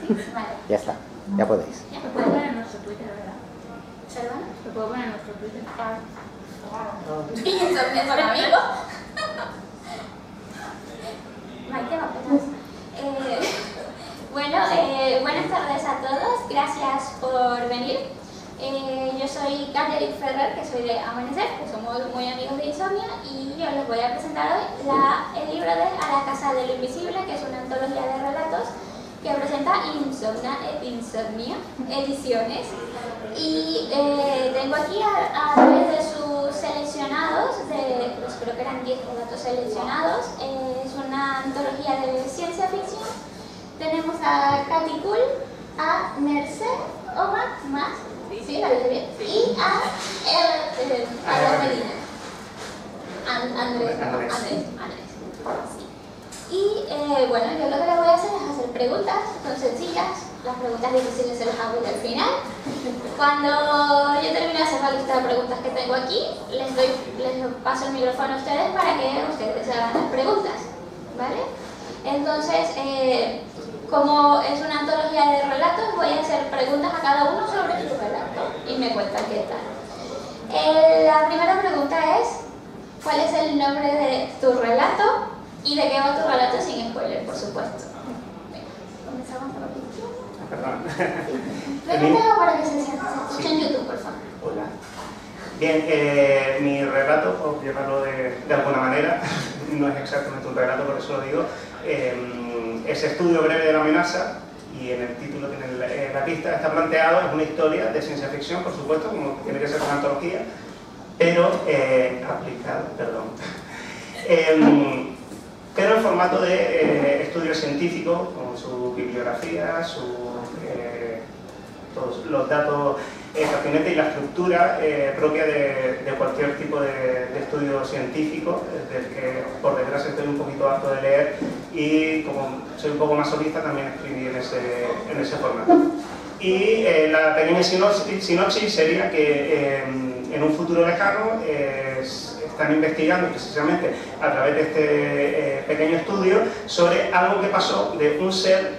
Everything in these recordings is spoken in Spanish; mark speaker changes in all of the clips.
Speaker 1: Vale.
Speaker 2: Ya está, ya podéis.
Speaker 1: Ya, lo puedo poner en nuestro Twitter, ¿verdad? ¿Perdona? Lo puedo poner en nuestro Twitter. ¿Y eso son amigos? Maite, papelas. Bueno, buenas tardes a todos. Gracias por venir. Yo soy Catherine Ferrer, que soy de Amanecer, que somos muy amigos de Insomnia, y yo les voy a presentar hoy el libro de A la Casa de lo Invisible, que es una antología de relatos que presenta Insomnia Ediciones. Y tengo aquí a través de sus seleccionados, pues creo que eran 10 relatos seleccionados. Es una antología de ciencia ficción. Tenemos a Katy Cool, a Merced Oma, más, ¿sí? ¿La dije bien? Sí. Y a Medina. Andrés. Sí. Y bueno, yo lo que les voy a hacer es hacer preguntas, son sencillas. Las preguntas difíciles se las hago al final. Cuando yo termine de hacer la lista de preguntas que tengo aquí, les paso el micrófono a ustedes para que ustedes hagan las preguntas, ¿vale? Entonces, como es una antología de relatos, voy a hacer preguntas a cada uno sobre su relato y me cuentan qué tal. La primera pregunta es, ¿cuál es el nombre de tu relato y de qué va tu relato sin spoiler, por supuesto? Venga, comenzamos por aquí.
Speaker 2: Perdón.
Speaker 1: Repítelo para que se escuche en YouTube, por favor.
Speaker 2: Hola. Bien, mi relato, por llamarlo de alguna manera, no es exactamente un relato, por eso lo digo, es Estudio breve de la amenaza, y en el título tiene la pista, está planteado, es una historia de ciencia ficción, por supuesto, como tiene que ser una antología, pero aplicado, pero en formato de estudio científico, con su bibliografía, todos los datos pertinentes y la estructura propia de cualquier tipo de estudio científico, del que por desgracia estoy un poquito harto de leer, y como soy un poco masoquista también escribí en ese formato. Y la pequeña sinopsis sería que en un futuro lejano están investigando precisamente a través de este pequeño estudio sobre algo que pasó de un ser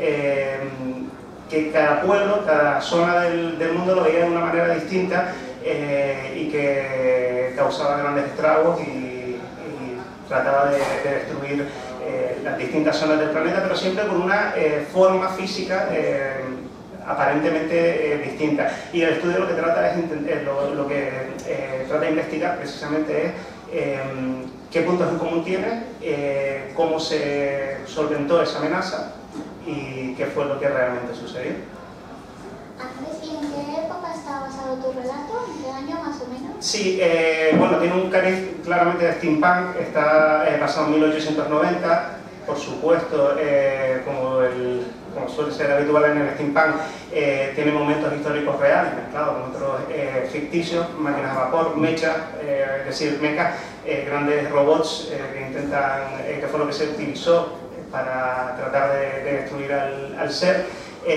Speaker 2: que cada pueblo, cada zona del mundo lo veía de una manera distinta y que causaba grandes estragos y trataba de destruir las distintas zonas del planeta, pero siempre con una forma física aparentemente distinta. Y el estudio lo que trata trata de investigar precisamente es qué puntos en común tiene, cómo se solventó esa amenaza y qué fue lo que realmente sucedió.
Speaker 1: Andrés, ¿y en qué época está basado tu relato? ¿En qué año más o menos?
Speaker 2: Sí, bueno, tiene un cariz claramente de steampunk, está basado en 1890, por supuesto, como suele ser habitual en el steampunk, tiene momentos históricos reales mezclados con otros ficticios, máquinas a vapor, mechas, es decir, mechas, grandes robots que fue lo que se utilizó para tratar de destruir al ser,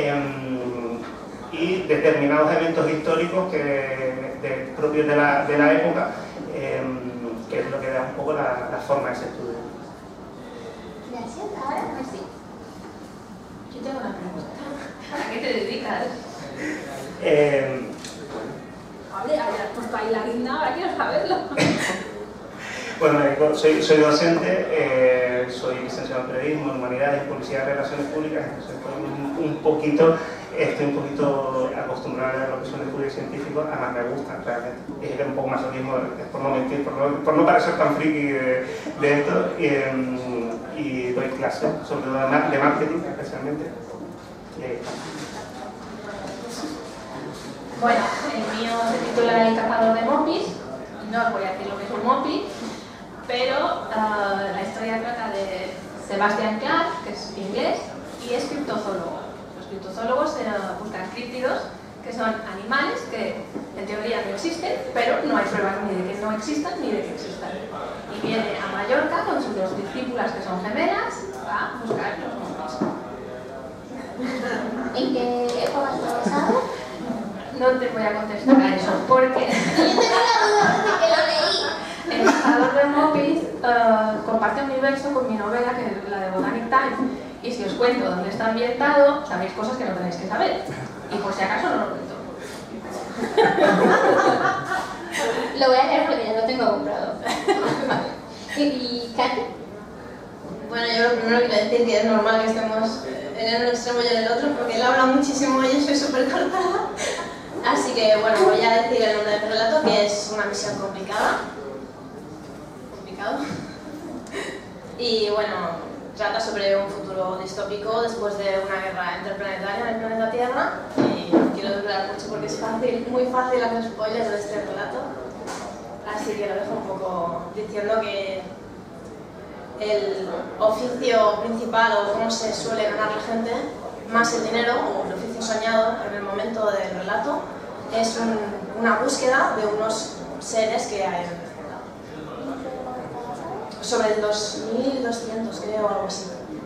Speaker 2: y determinados eventos históricos propios de la época, que es lo que da un poco la forma de ese estudio.
Speaker 1: Gracias. Ahora, Mercy.
Speaker 3: Yo tengo una pregunta. ¿A qué te dedicas?
Speaker 4: Pues bailarina, ahora quiero saberlo.
Speaker 2: Bueno, soy docente, soy licenciado en periodismo, en humanidades, en publicidad y relaciones públicas, entonces estoy un poquito acostumbrado a lo que son estudios científicos, además me gustan realmente. Es un poco masoquismo, por no mentir, por no parecer tan friki de esto, y doy clases, sobre todo de marketing especialmente.
Speaker 3: Bueno, el mío se titula El cazador de mopis. No os voy a decir lo que es un mopi, pero la historia trata de Sebastian Clark, que es inglés, y es criptozoólogo. Los criptozoólogos buscan críptidos, que son animales que en teoría no existen, pero no hay pruebas ni de que no existan ni de que existan. Y viene a Mallorca con sus dos discípulas, que son gemelas, a buscar los mopis.
Speaker 1: ¿En qué época está basado?
Speaker 3: No te voy a contestar a eso, porque
Speaker 1: Yo tengo la duda desde que lo leí.
Speaker 3: El cazador de mopis comparte universo con mi novela, que es la de Botanic Time, Y si os cuento dónde está ambientado, sabéis cosas que no tenéis que saber. Y por si acaso no lo cuento.
Speaker 1: Lo voy a leer porque ya lo tengo comprado. ¿Y Katy?
Speaker 5: Bueno, yo lo primero quiero decir que es normal que estemos en un extremo y en el otro, porque él habla muchísimo y yo soy súper cortada. Así que, bueno, voy a decir el nombre de este relato, que es una misión complicada. Complicado. Y, bueno, trata sobre un futuro distópico después de una guerra interplanetaria en el planeta Tierra. Y no quiero desvelar mucho porque es fácil, muy fácil hacer spoilers de este relato. Así que lo dejo un poco diciendo que el oficio principal o cómo se suele ganar la gente, más el dinero o el oficio soñado en el momento del relato, es una búsqueda de unos seres que hay sobre el 2200, creo, o algo así.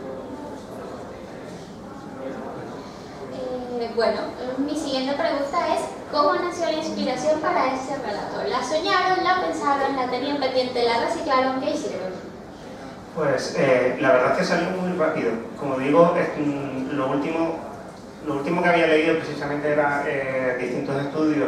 Speaker 1: Bueno, mi siguiente pregunta es ¿cómo nació la inspiración para este relato? ¿La soñaron, la pensaron, la tenían pendiente, la reciclaron? ¿Qué hicieron?
Speaker 2: Pues la verdad es que salió muy rápido. Como digo, lo último que había leído precisamente era distintos estudios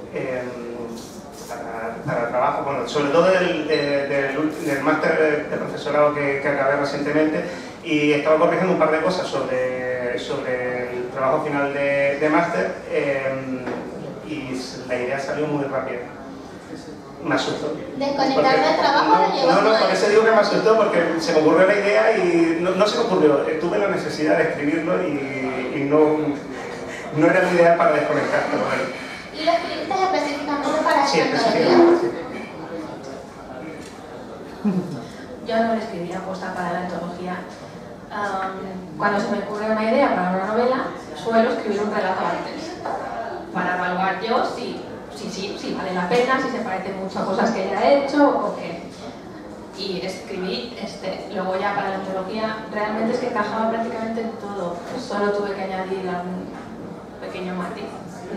Speaker 2: para trabajo, bueno, sobre todo del máster de profesorado que acabé recientemente, y estaba corrigiendo un par de cosas sobre el trabajo final de máster, y la idea salió muy rápida. Me asustó.
Speaker 1: ¿Desconectar del trabajo lo llevó?
Speaker 2: No, por eso digo que me asustó, porque se me ocurrió la idea y no se me ocurrió. Tuve la necesidad de escribirlo y no era mi idea para desconectar. Pero bueno.
Speaker 1: ¿Y lo escribiste específicamente para
Speaker 2: Sí,
Speaker 1: esta
Speaker 2: específicamente.
Speaker 3: Yo no le escribía aposta para la antología. Cuando se me ocurre una idea para una novela, suelo escribir un relato antes, para evaluar yo si vale la pena, si se parece mucho a cosas que ya he hecho o qué. Y escribí luego ya para la antología, realmente es que encajaba prácticamente en todo, solo tuve que añadir un pequeño matiz,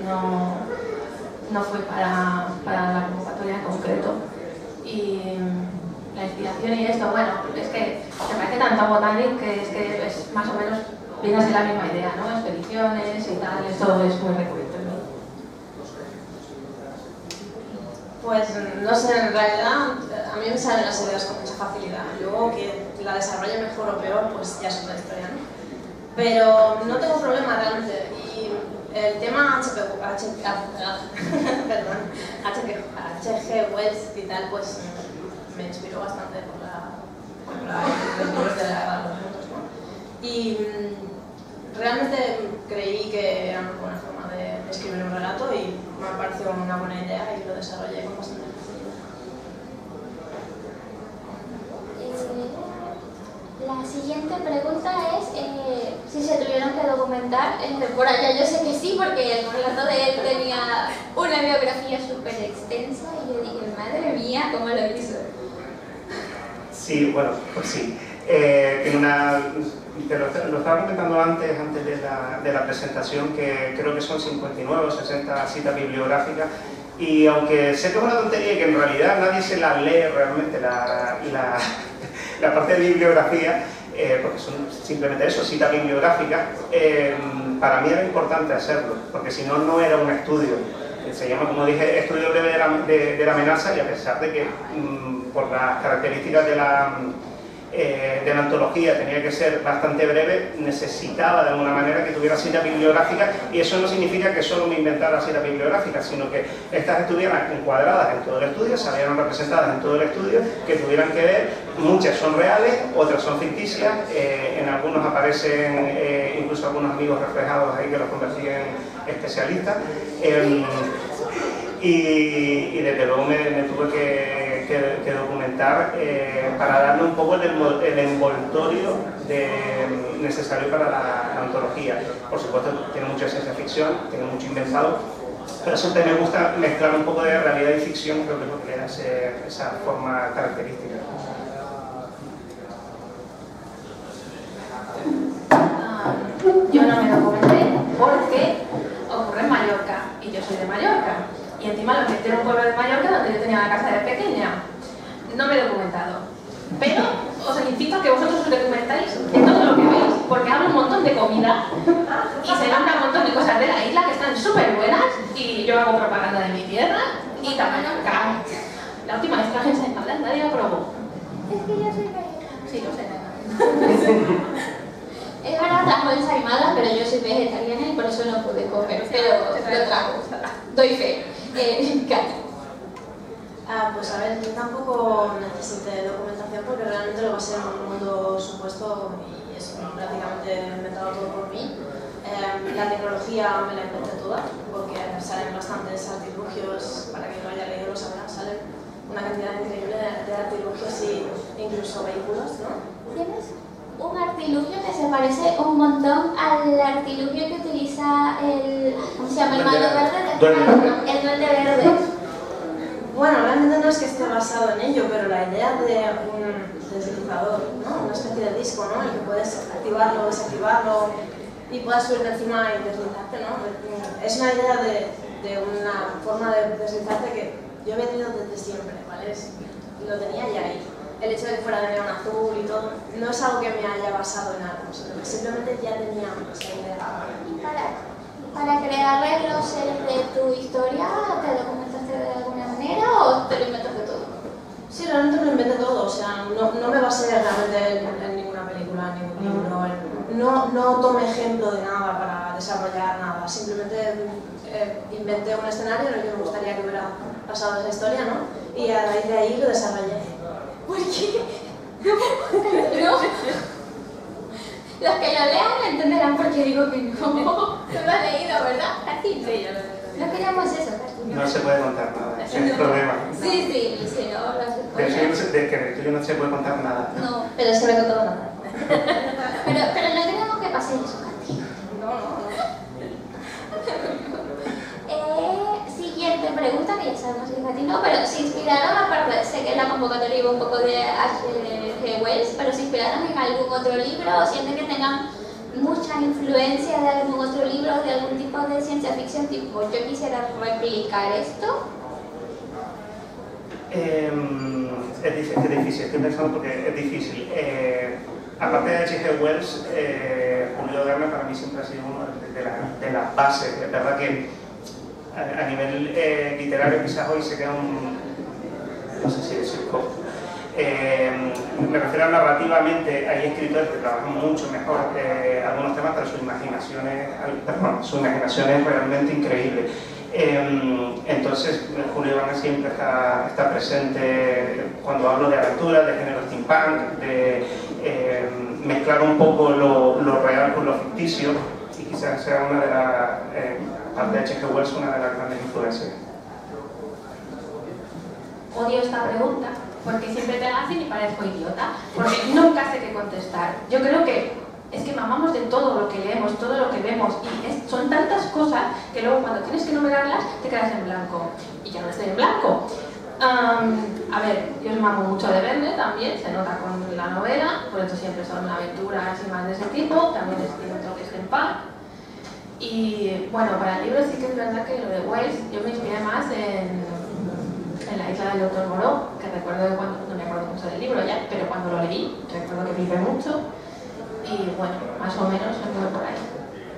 Speaker 3: no fue para la convocatoria en concreto. Y la inspiración y esto, bueno, es que me parece tanto Botanic que es más o menos, viene a ser la misma idea, ¿no? Expediciones y tal, esto es muy recurrente en mí.
Speaker 5: Pues no sé, en realidad a mí me salen las ideas con mucha facilidad. Luego que la desarrolle mejor o peor, pues ya es otra historia, ¿no? Pero no tengo problema realmente. Y el tema H.G. Wells y tal, pues me inspiró bastante por los libros de la Guerra de los Mundos, ¿no? Y realmente creí que era una buena forma de escribir un relato y me pareció una buena idea y lo desarrollé con bastante facilidad.
Speaker 1: La siguiente pregunta es si se tuvieron que documentar. Por allá yo sé que sí, porque el relato de él tenía una biografía súper extensa y yo dije, madre mía, ¿cómo lo hizo?
Speaker 2: Sí, bueno, pues sí. Tiene una... Lo estaba comentando antes de la presentación, que creo que son 59 o 60 citas bibliográficas, y aunque sé que es una tontería y que en realidad nadie se la lee realmente la parte de bibliografía, porque son simplemente eso, citas bibliográficas, para mí era importante hacerlo, porque si no, no era un estudio. Se llama, como dije, estudio breve de la amenaza, y a pesar de que por las características de la antología tenía que ser bastante breve, necesitaba de alguna manera que tuviera citas bibliográficas, y eso no significa que solo me inventara citas bibliográficas, sino que estas estuvieran encuadradas en todo el estudio, salieran representadas en todo el estudio, que tuvieran que ver. Muchas son reales, otras son ficticias, en algunos aparecen incluso algunos amigos reflejados ahí que los convertí en especialistas, y desde luego me tuve que documentar para darle un poco el envoltorio necesario para la antología. Por supuesto, tiene mucha ciencia ficción, tiene mucho inventado, pero siempre me gusta mezclar un poco de realidad y ficción, creo que es lo que le da esa forma característica.
Speaker 3: Yo no me documenté porque ocurre en Mallorca y yo soy de Mallorca. Y encima lo metí en un pueblo de Mallorca donde yo tenía la casa de pequeña. No me he documentado. Pero os invito a que vosotros os documentáis de todo lo que veis. porque habla un montón de comida y se nombra un montón de cosas de la isla que están súper buenas y yo hago propaganda de mi tierra y también acá. La última vez que traje ensaimadas nadie la probó.
Speaker 1: Es que yo soy vegetariana.
Speaker 3: Sí, lo sé.
Speaker 1: Es verdad, trajo ensaimada, pero yo soy vegetariana y por eso no pude comer, pero lo trajo. Doy fe. Katy.
Speaker 5: Pues a ver, yo tampoco necesité documentación porque realmente lo basé en un mundo supuesto y es prácticamente inventado todo por mí. La tecnología me la inventé toda porque salen bastantes artilugios, para quien no haya leído lo sabrá, salen una cantidad increíble de artilugios e incluso vehículos, ¿no?
Speaker 1: ¿Tienes un artilugio que se parece un montón al artilugio que utiliza el... ¿cómo se llama? El malo verde? El duende verde.
Speaker 5: Bueno, realmente no es que esté basado en ello, pero la idea de un deslizador, ¿no? Una especie de disco, ¿no? En el que puedes activarlo, desactivarlo y puedas subirte encima y deslizarte, ¿no? Es una idea de una forma de deslizarte que yo he tenido desde siempre, ¿vale? Lo tenía ya ahí. El hecho de que fuera de neón azul y todo, no es algo que me haya basado en algo, sino que simplemente ya tenía esa idea.
Speaker 1: ¿Y para crear los seres de tu historia, te documentaste de alguna manera o te lo inventaste todo?
Speaker 5: Sí, realmente lo inventé todo, o sea, no me basé realmente en ninguna película, en ningún libro, no tomé ejemplo de nada para desarrollar nada, simplemente inventé un escenario en el que me gustaría que hubiera pasado esa historia, ¿no? Y a raíz de ahí lo desarrollé.
Speaker 1: ¿Por qué? No. Los que lo lean entenderán por qué digo que no. Tú lo has leído, ¿verdad? Katy.
Speaker 3: Sí, yo lo sé.
Speaker 1: No queríamos eso, Katy.
Speaker 2: No se puede contar nada, ese es el problema.
Speaker 1: Sí, no, lo sé.
Speaker 2: De que en el tuyo no se puede contar nada.
Speaker 1: No,
Speaker 5: Pero es que me he contado nada.
Speaker 1: pero no queremos que pase eso, Katy.
Speaker 5: No.
Speaker 1: Siguiente pregunta, que ya sabemos que es Katy no, pero se inspiraron, aparte, sé que en la convocatoria iba un poco de H.G. Wells, pero se inspiraron en algún otro libro o sienten que tengan mucha influencia de algún otro libro, de algún tipo de ciencia ficción, tipo yo quisiera replicar esto.
Speaker 2: Es difícil, estoy pensando porque es difícil. Aparte de H.G. Wells, Julio Verne para mí siempre ha sido uno de las bases. Es verdad que a nivel literario quizás hoy se queda no sé si decirlo. Me refiero a narrativamente, hay escritores que trabajan mucho mejor algunos temas, pero su imaginación es realmente increíble. Entonces Julio Verne siempre está presente cuando hablo de aventuras, de género steampunk, de mezclar un poco lo real con lo ficticio, y quizás sea una de las, aparte de H.G. Wells, una de las grandes influencias.
Speaker 3: Odio esta pregunta porque siempre te la hacen y parezco idiota, porque nunca sé qué contestar. Yo creo que es que mamamos de todo lo que leemos, todo lo que vemos, y son tantas cosas que luego cuando tienes que numerarlas te quedas en blanco. Y yo no estoy en blanco. A ver, yo os mamo mucho de Verne también, se nota con la novela, por eso siempre son aventuras y más de ese tipo, también tiene toques de paz. Y bueno, para el libro sí que es verdad que lo de Wells, yo me inspiré más en La isla del Dr. Moreau, que recuerdo que cuando, no me acuerdo mucho del libro ya, pero cuando lo leí, recuerdo que flipé mucho. Y bueno, más o menos me por ahí.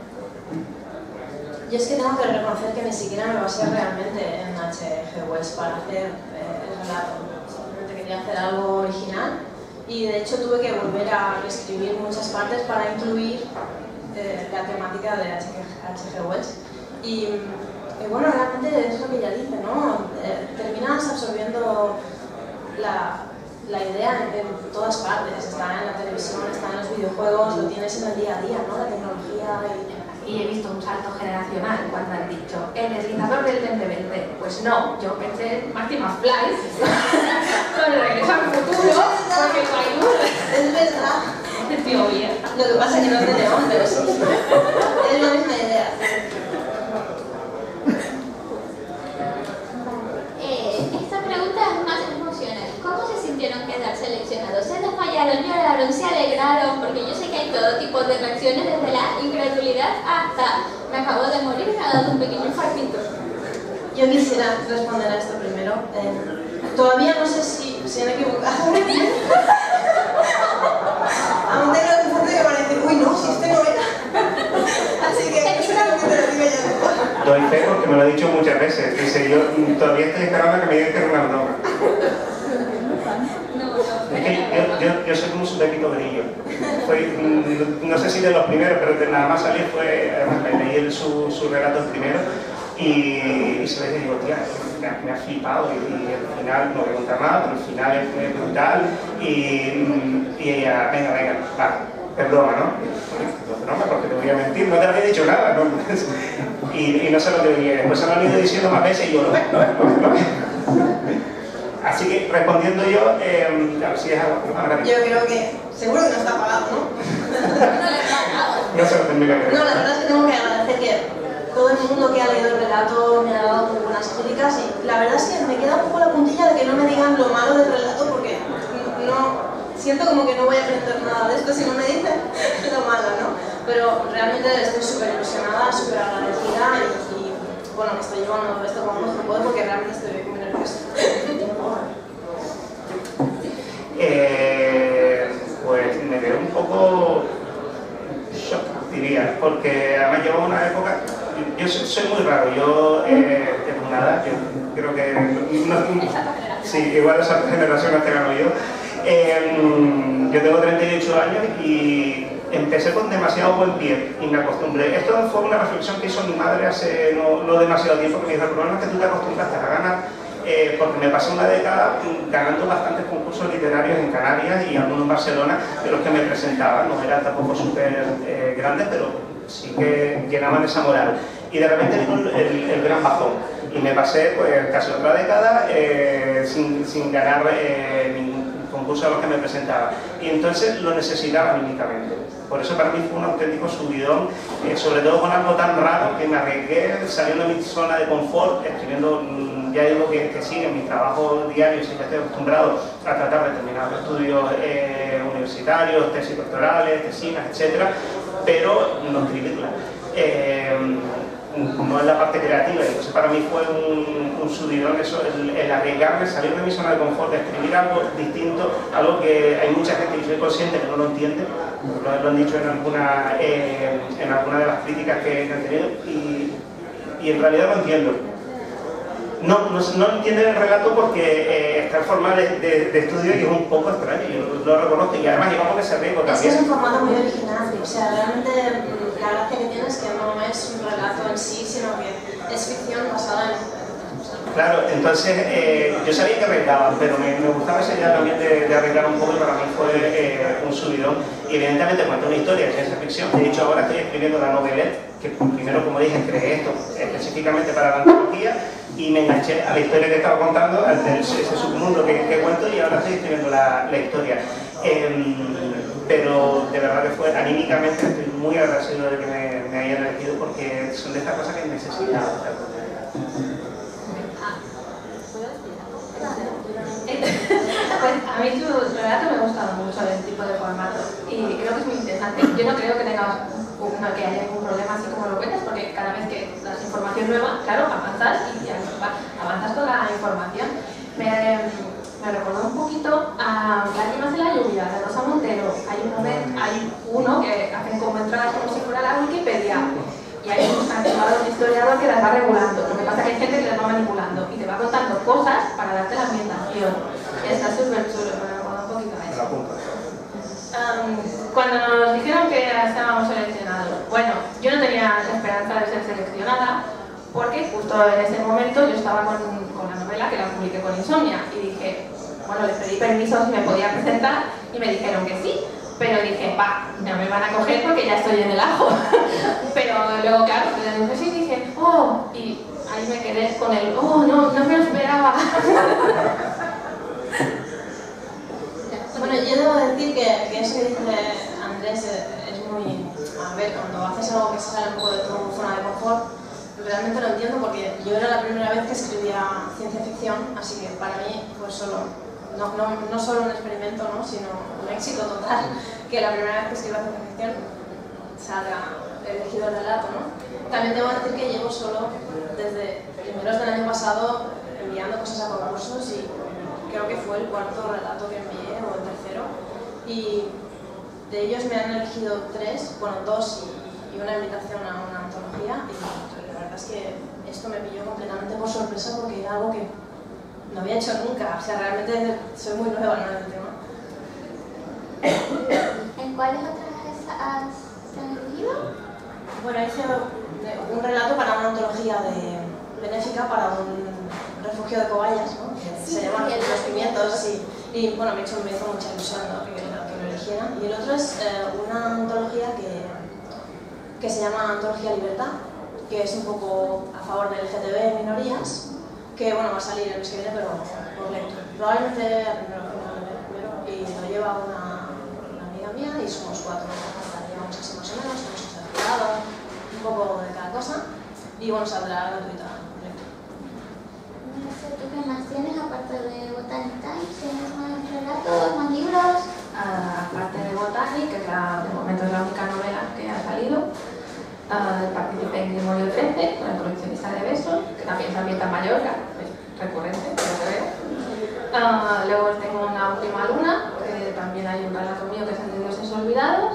Speaker 5: Yo es que tengo que reconocer que ni siquiera me basé realmente en H.G. Wells para hacer el relato. Simplemente quería hacer algo original y de hecho tuve que volver a reescribir muchas partes para incluir la temática de H.G. Wells. Y bueno, realmente es lo que ella dice, ¿no? Terminas absorbiendo la idea en todas partes. Está en la televisión, está en los videojuegos, lo tienes en el día a día, ¿no? La tecnología
Speaker 3: y he visto un salto generacional cuando han dicho el deslizador del 2020. Pues no, yo pensé en Marty McFly con el Regreso al Futuro, porque no hay duda.
Speaker 5: Es verdad.
Speaker 3: Es tío vieja.
Speaker 5: Lo que pasa es que no es de neón, pero sí. Es la misma idea.
Speaker 1: Esta pregunta es más emocional. ¿Cómo se sintieron quedar seleccionados? ¿Se desmayaron, lloraron, se alegraron? Porque yo sé que hay todo tipo de reacciones, desde la incredulidad hasta me acabo de morir y me ha dado un pequeño infartito.
Speaker 5: Yo quisiera responder a esto primero. Todavía no sé si han equivocado. Aún tengo el infarto que van a decir, uy no, si
Speaker 2: Doy fe porque me lo ha dicho muchas veces. Dice, yo todavía estoy esperando a que me digan que es una broma. Es que yo soy como su Pepito Grillo. No sé si de los primeros, pero de nada más salir fue, además leí su relato primero y se ve que digo, tía, me ha flipado y al final, no voy a contar nada, pero al final es brutal y ella, venga, va, es broma, ¿no? No es broma porque te voy a mentir, no te había dicho nada, ¿no? Y no sé lo que venía, después se lo han ido diciendo más veces y yo, lo ves. Así que respondiendo yo, a ver si es algo más.
Speaker 5: Yo creo que seguro que no está pagado, ¿no?
Speaker 2: No se lo tendría que
Speaker 5: No, la verdad es que tengo que agradecer que todo el mundo que ha leído el relato me ha dado muy buenas críticas y la verdad es que me queda un poco la puntilla de que no me digan lo malo del relato porque no siento como que no voy a aprender nada de esto si no me dicen lo malo, ¿no? Pero realmente estoy súper ilusionada, súper agradecida y bueno, me estoy llevando esto como no puedo porque realmente estoy muy nerviosa.
Speaker 2: Pues me quedé un poco shock, diría, porque además llevo una época, yo soy muy raro, yo nada, yo creo que sí, igual esa generación hasta ganó yo. Yo tengo 38 años y empecé con demasiado buen pie y me acostumbré. Esto fue una reflexión que hizo mi madre hace no demasiado tiempo, que me dijo, el problema es que tú te acostumbraste a ganar, porque me pasé una década ganando bastantes concursos literarios en Canarias y algunos en Barcelona, de los que me presentaban, no eran tampoco súper grandes, pero sí que llenaban esa moral. Y de repente vino el gran bajón y me pasé pues casi otra década sin ganar ningún concurso a los que me presentaba. Y entonces lo necesitaba anímicamente. Por eso para mí fue un auténtico subidón, sobre todo con algo tan raro que me arriesgué saliendo de mi zona de confort, escribiendo, ya digo que sigue mi trabajo diario, sí que estoy acostumbrado a tratar de terminar los estudios universitarios, tesis doctorales, tesinas, etc. Pero no escribirla. No es la parte creativa, entonces para mí fue un subidón eso, el arriesgarme, salir de mi zona de confort, de escribir algo distinto, algo que hay mucha gente, y soy consciente que no lo entiende, lo han dicho en alguna de las críticas que han tenido, y en realidad lo entiendo. No entienden el relato porque está en forma de estudio y es un poco extraño, yo lo reconozco, y además llevamos que se riesgo también.
Speaker 5: Es que es un formato muy original, o sea, realmente la gracia que tiene es que no es un relato en sí, sino que es ficción basada en...
Speaker 2: Claro, entonces yo sabía que arriesgaban, pero me gustaba esa idea también de arriesgar un poco y para mí fue un subidón. Y evidentemente cuento una historia de ciencia ficción, de hecho ahora estoy escribiendo la novelette, que primero, como dije, creé esto específicamente para la antología y me enganché a la historia que estaba contando, ese submundo que cuento, y ahora estoy escribiendo la historia. Pero de verdad que fue anímicamente, estoy muy agradecido de que me hayan elegido porque son de estas cosas que necesitaba.
Speaker 3: Pues a mí tu relato me ha gustado mucho el tipo de formato y creo que es muy interesante. Yo no creo que tengas que haya ningún problema así como lo cuentas, porque cada vez que das información nueva, claro, avanzas y ya avanzas con la información. Me recordó un poquito a Lágrimas de la lluvia, de Rosa Montero. Hay uno que hacen como entradas como si fuera la Wikipedia. Y hay un historiador que las va regulando. Lo que pasa es que hay gente que las va manipulando y te va contando cosas para darte la ambientación. Y está súper chulo, me recuerda un poquito a eso. Cuando nos dijeron que estábamos seleccionados, bueno, yo no tenía la esperanza de ser seleccionada porque justo en ese momento yo estaba con la novela que la publiqué con Insomnia y dije, bueno, les pedí permiso si me podía presentar y me dijeron que sí. Pero dije, no me van a coger porque ya estoy en el ajo. Pero luego, claro, desde sí dije, y ahí me quedé con el, no me lo esperaba.
Speaker 5: Bueno, yo debo decir que eso que dice Andrés es muy... A ver, cuando haces algo que se sale un poco de tu zona de confort, realmente lo entiendo porque yo era la primera vez que escribía ciencia ficción, así que para mí fue solo... No solo un experimento, ¿no? Sino un éxito total, que la primera vez que escribo ciencia ficción salga elegido el relato, ¿no? También debo decir que llevo solo desde primeros del año pasado enviando cosas a concursos y creo que fue el cuarto relato que envié, o el tercero, y de ellos me han elegido 3, bueno, 2 y una invitación a una antología, y la verdad es que esto me pilló completamente por sorpresa porque era algo que no había hecho nunca, o sea, realmente soy muy nueva en el tema.
Speaker 1: ¿En cuáles otras has elegido?
Speaker 5: Bueno, hice un relato para una antología benéfica para un refugio de cobayas, ¿no? Que se llama Los Pimientos, y bueno, me hizo mucha ilusión, ¿no? que lo eligieran. Y el otro es una antología que se llama Antología Libertad, que es un poco a favor del LGTB en minorías, que bueno, va a salir el mes que viene, pero por lectura. Probablemente primero, y lo lleva una amiga mía y somos 4, la llevamos así más o menos, tenemos certificado, un poco de cada cosa, y bueno, saldrá gratuita.
Speaker 1: No sé, ¿tú qué más tienes aparte de Botanic Times? ¿Tienes más relatos, más libros?
Speaker 3: Aparte de Botanic, que de momento es la única novela que ha salido, participé en Grimorio 13 con el coleccionista de besos, que también se ambienta en Mallorca, es recurrente, por lo que veo. Luego tengo Una última luna, que también hay un relato mío que es el de Dioses olvidados.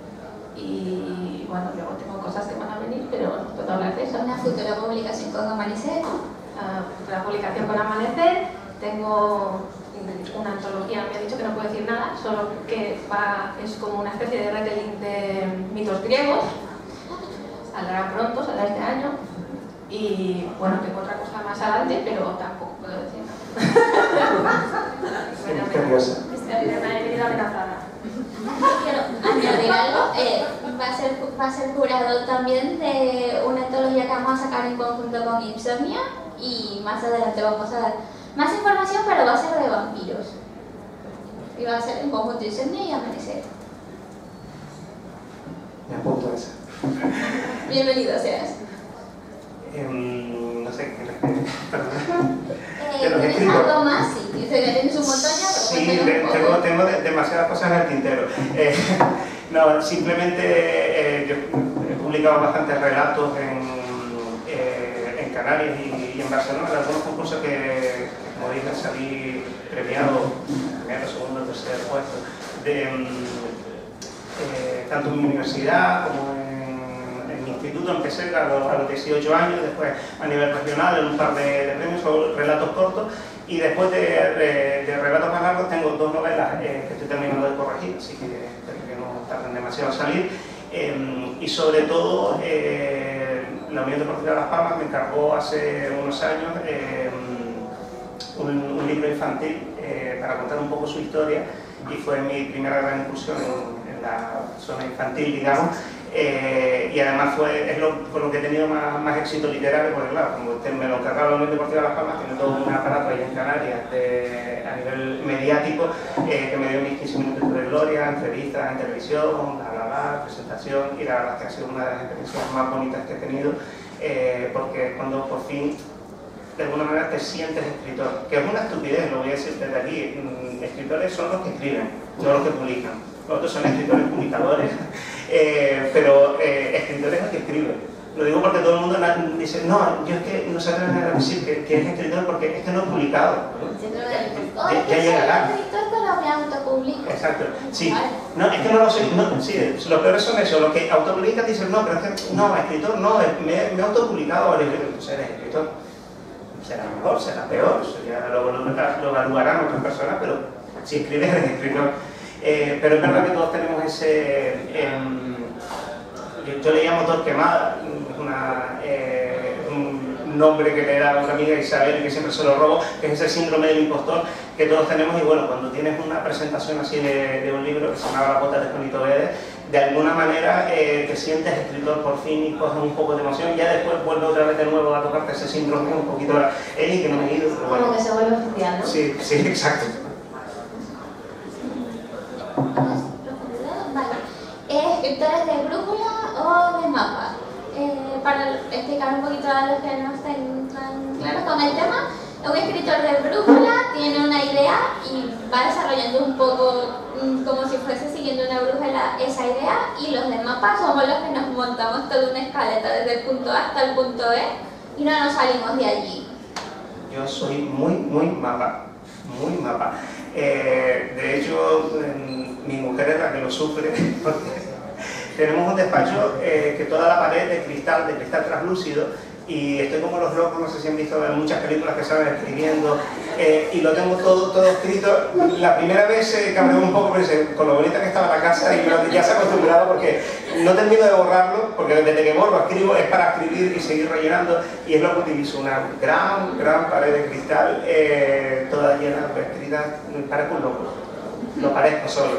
Speaker 3: Y bueno, luego tengo cosas que van a venir, pero no puedo hablar de eso.
Speaker 1: Una futura publicación con Amanecer.
Speaker 3: La publicación con Amanecer. Tengo una antología, me ha dicho que no puedo decir nada, solo que es como una especie de retelling de mitos griegos. Saldrá pronto, saldrá este año. Y bueno, tengo otra cosa más adelante, pero tampoco puedo decir nada. Me he venido amenazada.
Speaker 1: Quiero añadir algo, va a ser jurado también de una antología que vamos a sacar en conjunto con Insomnia, y más adelante vamos a dar más información, pero va a ser de vampiros. Y va a ser en conjunto Insomnia y Amanecer.
Speaker 2: Me apunto a esa.
Speaker 1: Bienvenido seas.
Speaker 2: No sé qué perdón.
Speaker 1: ¿Tienes algo más? Sí, dice que tienes un montón ya, pero
Speaker 2: sí, tengo demasiadas cosas en el tintero. No, simplemente yo he publicado bastantes relatos en Canarias y en Barcelona, en algunos concursos que como dije, salí premiado, primero, segundo, tercer puesto, tanto en mi universidad como en mi instituto. Empecé a los 18 años, después a nivel regional en un par de premios sobre relatos cortos, y después de relatos más largos tengo 2 novelas que estoy terminando de corregir, así que espero que no tarden demasiado a salir. Y sobre todo la Unión Deportiva Las Palmas me encargó hace unos años un libro infantil para contar un poco su historia, y fue mi primera gran incursión en la zona infantil, digamos. Y además con lo que he tenido más éxito literario, porque claro, como me lo encargaba la Unión Deportiva Las Palmas, tiene todo un aparato ahí en Canarias a nivel mediático, que me dio mis 15 minutos de gloria, entrevistas en televisión, presentación, y la verdad es que ha sido una de las experiencias más bonitas que he tenido, porque cuando por fin de alguna manera te sientes escritor, que es una estupidez, lo voy a decir desde aquí. Escritores son los que escriben, no los que publican. Los otros son escritores publicadores, pero escritor es el que escribe. Lo digo porque todo el mundo dice, no, yo es que no se atreven a decir que es escritor porque es que no he publicado.
Speaker 1: Ya llegará. El escritor cuando me autopublica.
Speaker 2: Exacto. Sí. No, es que no lo sé. No, sí, los peores son eso. Los que autopublican dicen, no, pero es que no, escritor no, me he autopublicado el libro. Entonces eres escritor. Será mejor, será peor, eso ya lo evaluarán otras personas, pero si escribes eres escritor. Pero es verdad que todos tenemos ese... yo le llamo Torquemada, un nombre que le da a una amiga Isabel y que siempre se lo robo, que es ese síndrome del impostor que todos tenemos. Y bueno, cuando tienes una presentación así de un libro que se llama La Bota de Juanito Vélez, de alguna manera te sientes escritor por fin y coges un poco de emoción. Ya después vuelve otra vez de nuevo a tocarte ese síndrome un poquito que no me he ido, pero bueno.
Speaker 5: Como que se vuelve oficial, ¿no?
Speaker 2: Sí, sí, exacto.
Speaker 1: Vale. ¿Escritores de brújula o de mapa? Para explicar un poquito a los que no estén tan claros con el tema, un escritor de brújula tiene una idea y va desarrollando un poco como si fuese siguiendo una brújula esa idea, y los de mapa somos los que nos montamos toda una escaleta desde el punto A hasta el punto B y no nos salimos de allí.
Speaker 2: Yo soy muy mapa, muy mapa. De hecho, mi mujer es la que lo sufre, porque tenemos un despacho que toda la pared de cristal translúcido, y estoy como los locos, no sé si han visto muchas películas que salen escribiendo, y lo tengo todo escrito. La primera vez se cabreó un poco con lo bonita que estaba la casa, y ya se ha acostumbrado porque no termino de borrarlo, porque desde que borro escribo es para escribir y seguir rellenando, y es lo que utilizo, una gran pared de cristal, toda llena de escritas. Me parezco un loco, lo parezco solo.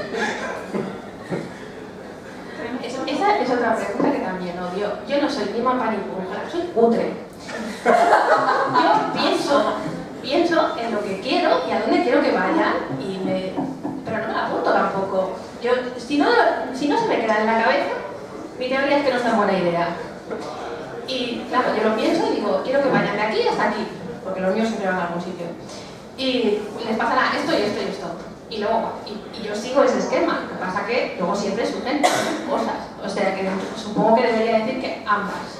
Speaker 3: Esa es otra pregunta que también odio. Yo no soy ni mapa ni pulga, soy cutre. Yo pienso en lo que quiero y a dónde quiero que vayan, pero no me la apunto tampoco. Si no se me queda en la cabeza, mi teoría es que no es una buena idea. Y claro, yo lo pienso y digo, quiero que vayan de aquí hasta aquí, porque los míos siempre van a algún sitio. Y les pasará esto y esto y esto. Y luego, y yo sigo ese esquema, lo que pasa que luego siempre surgen cosas, o sea que supongo que debería decir que ambas.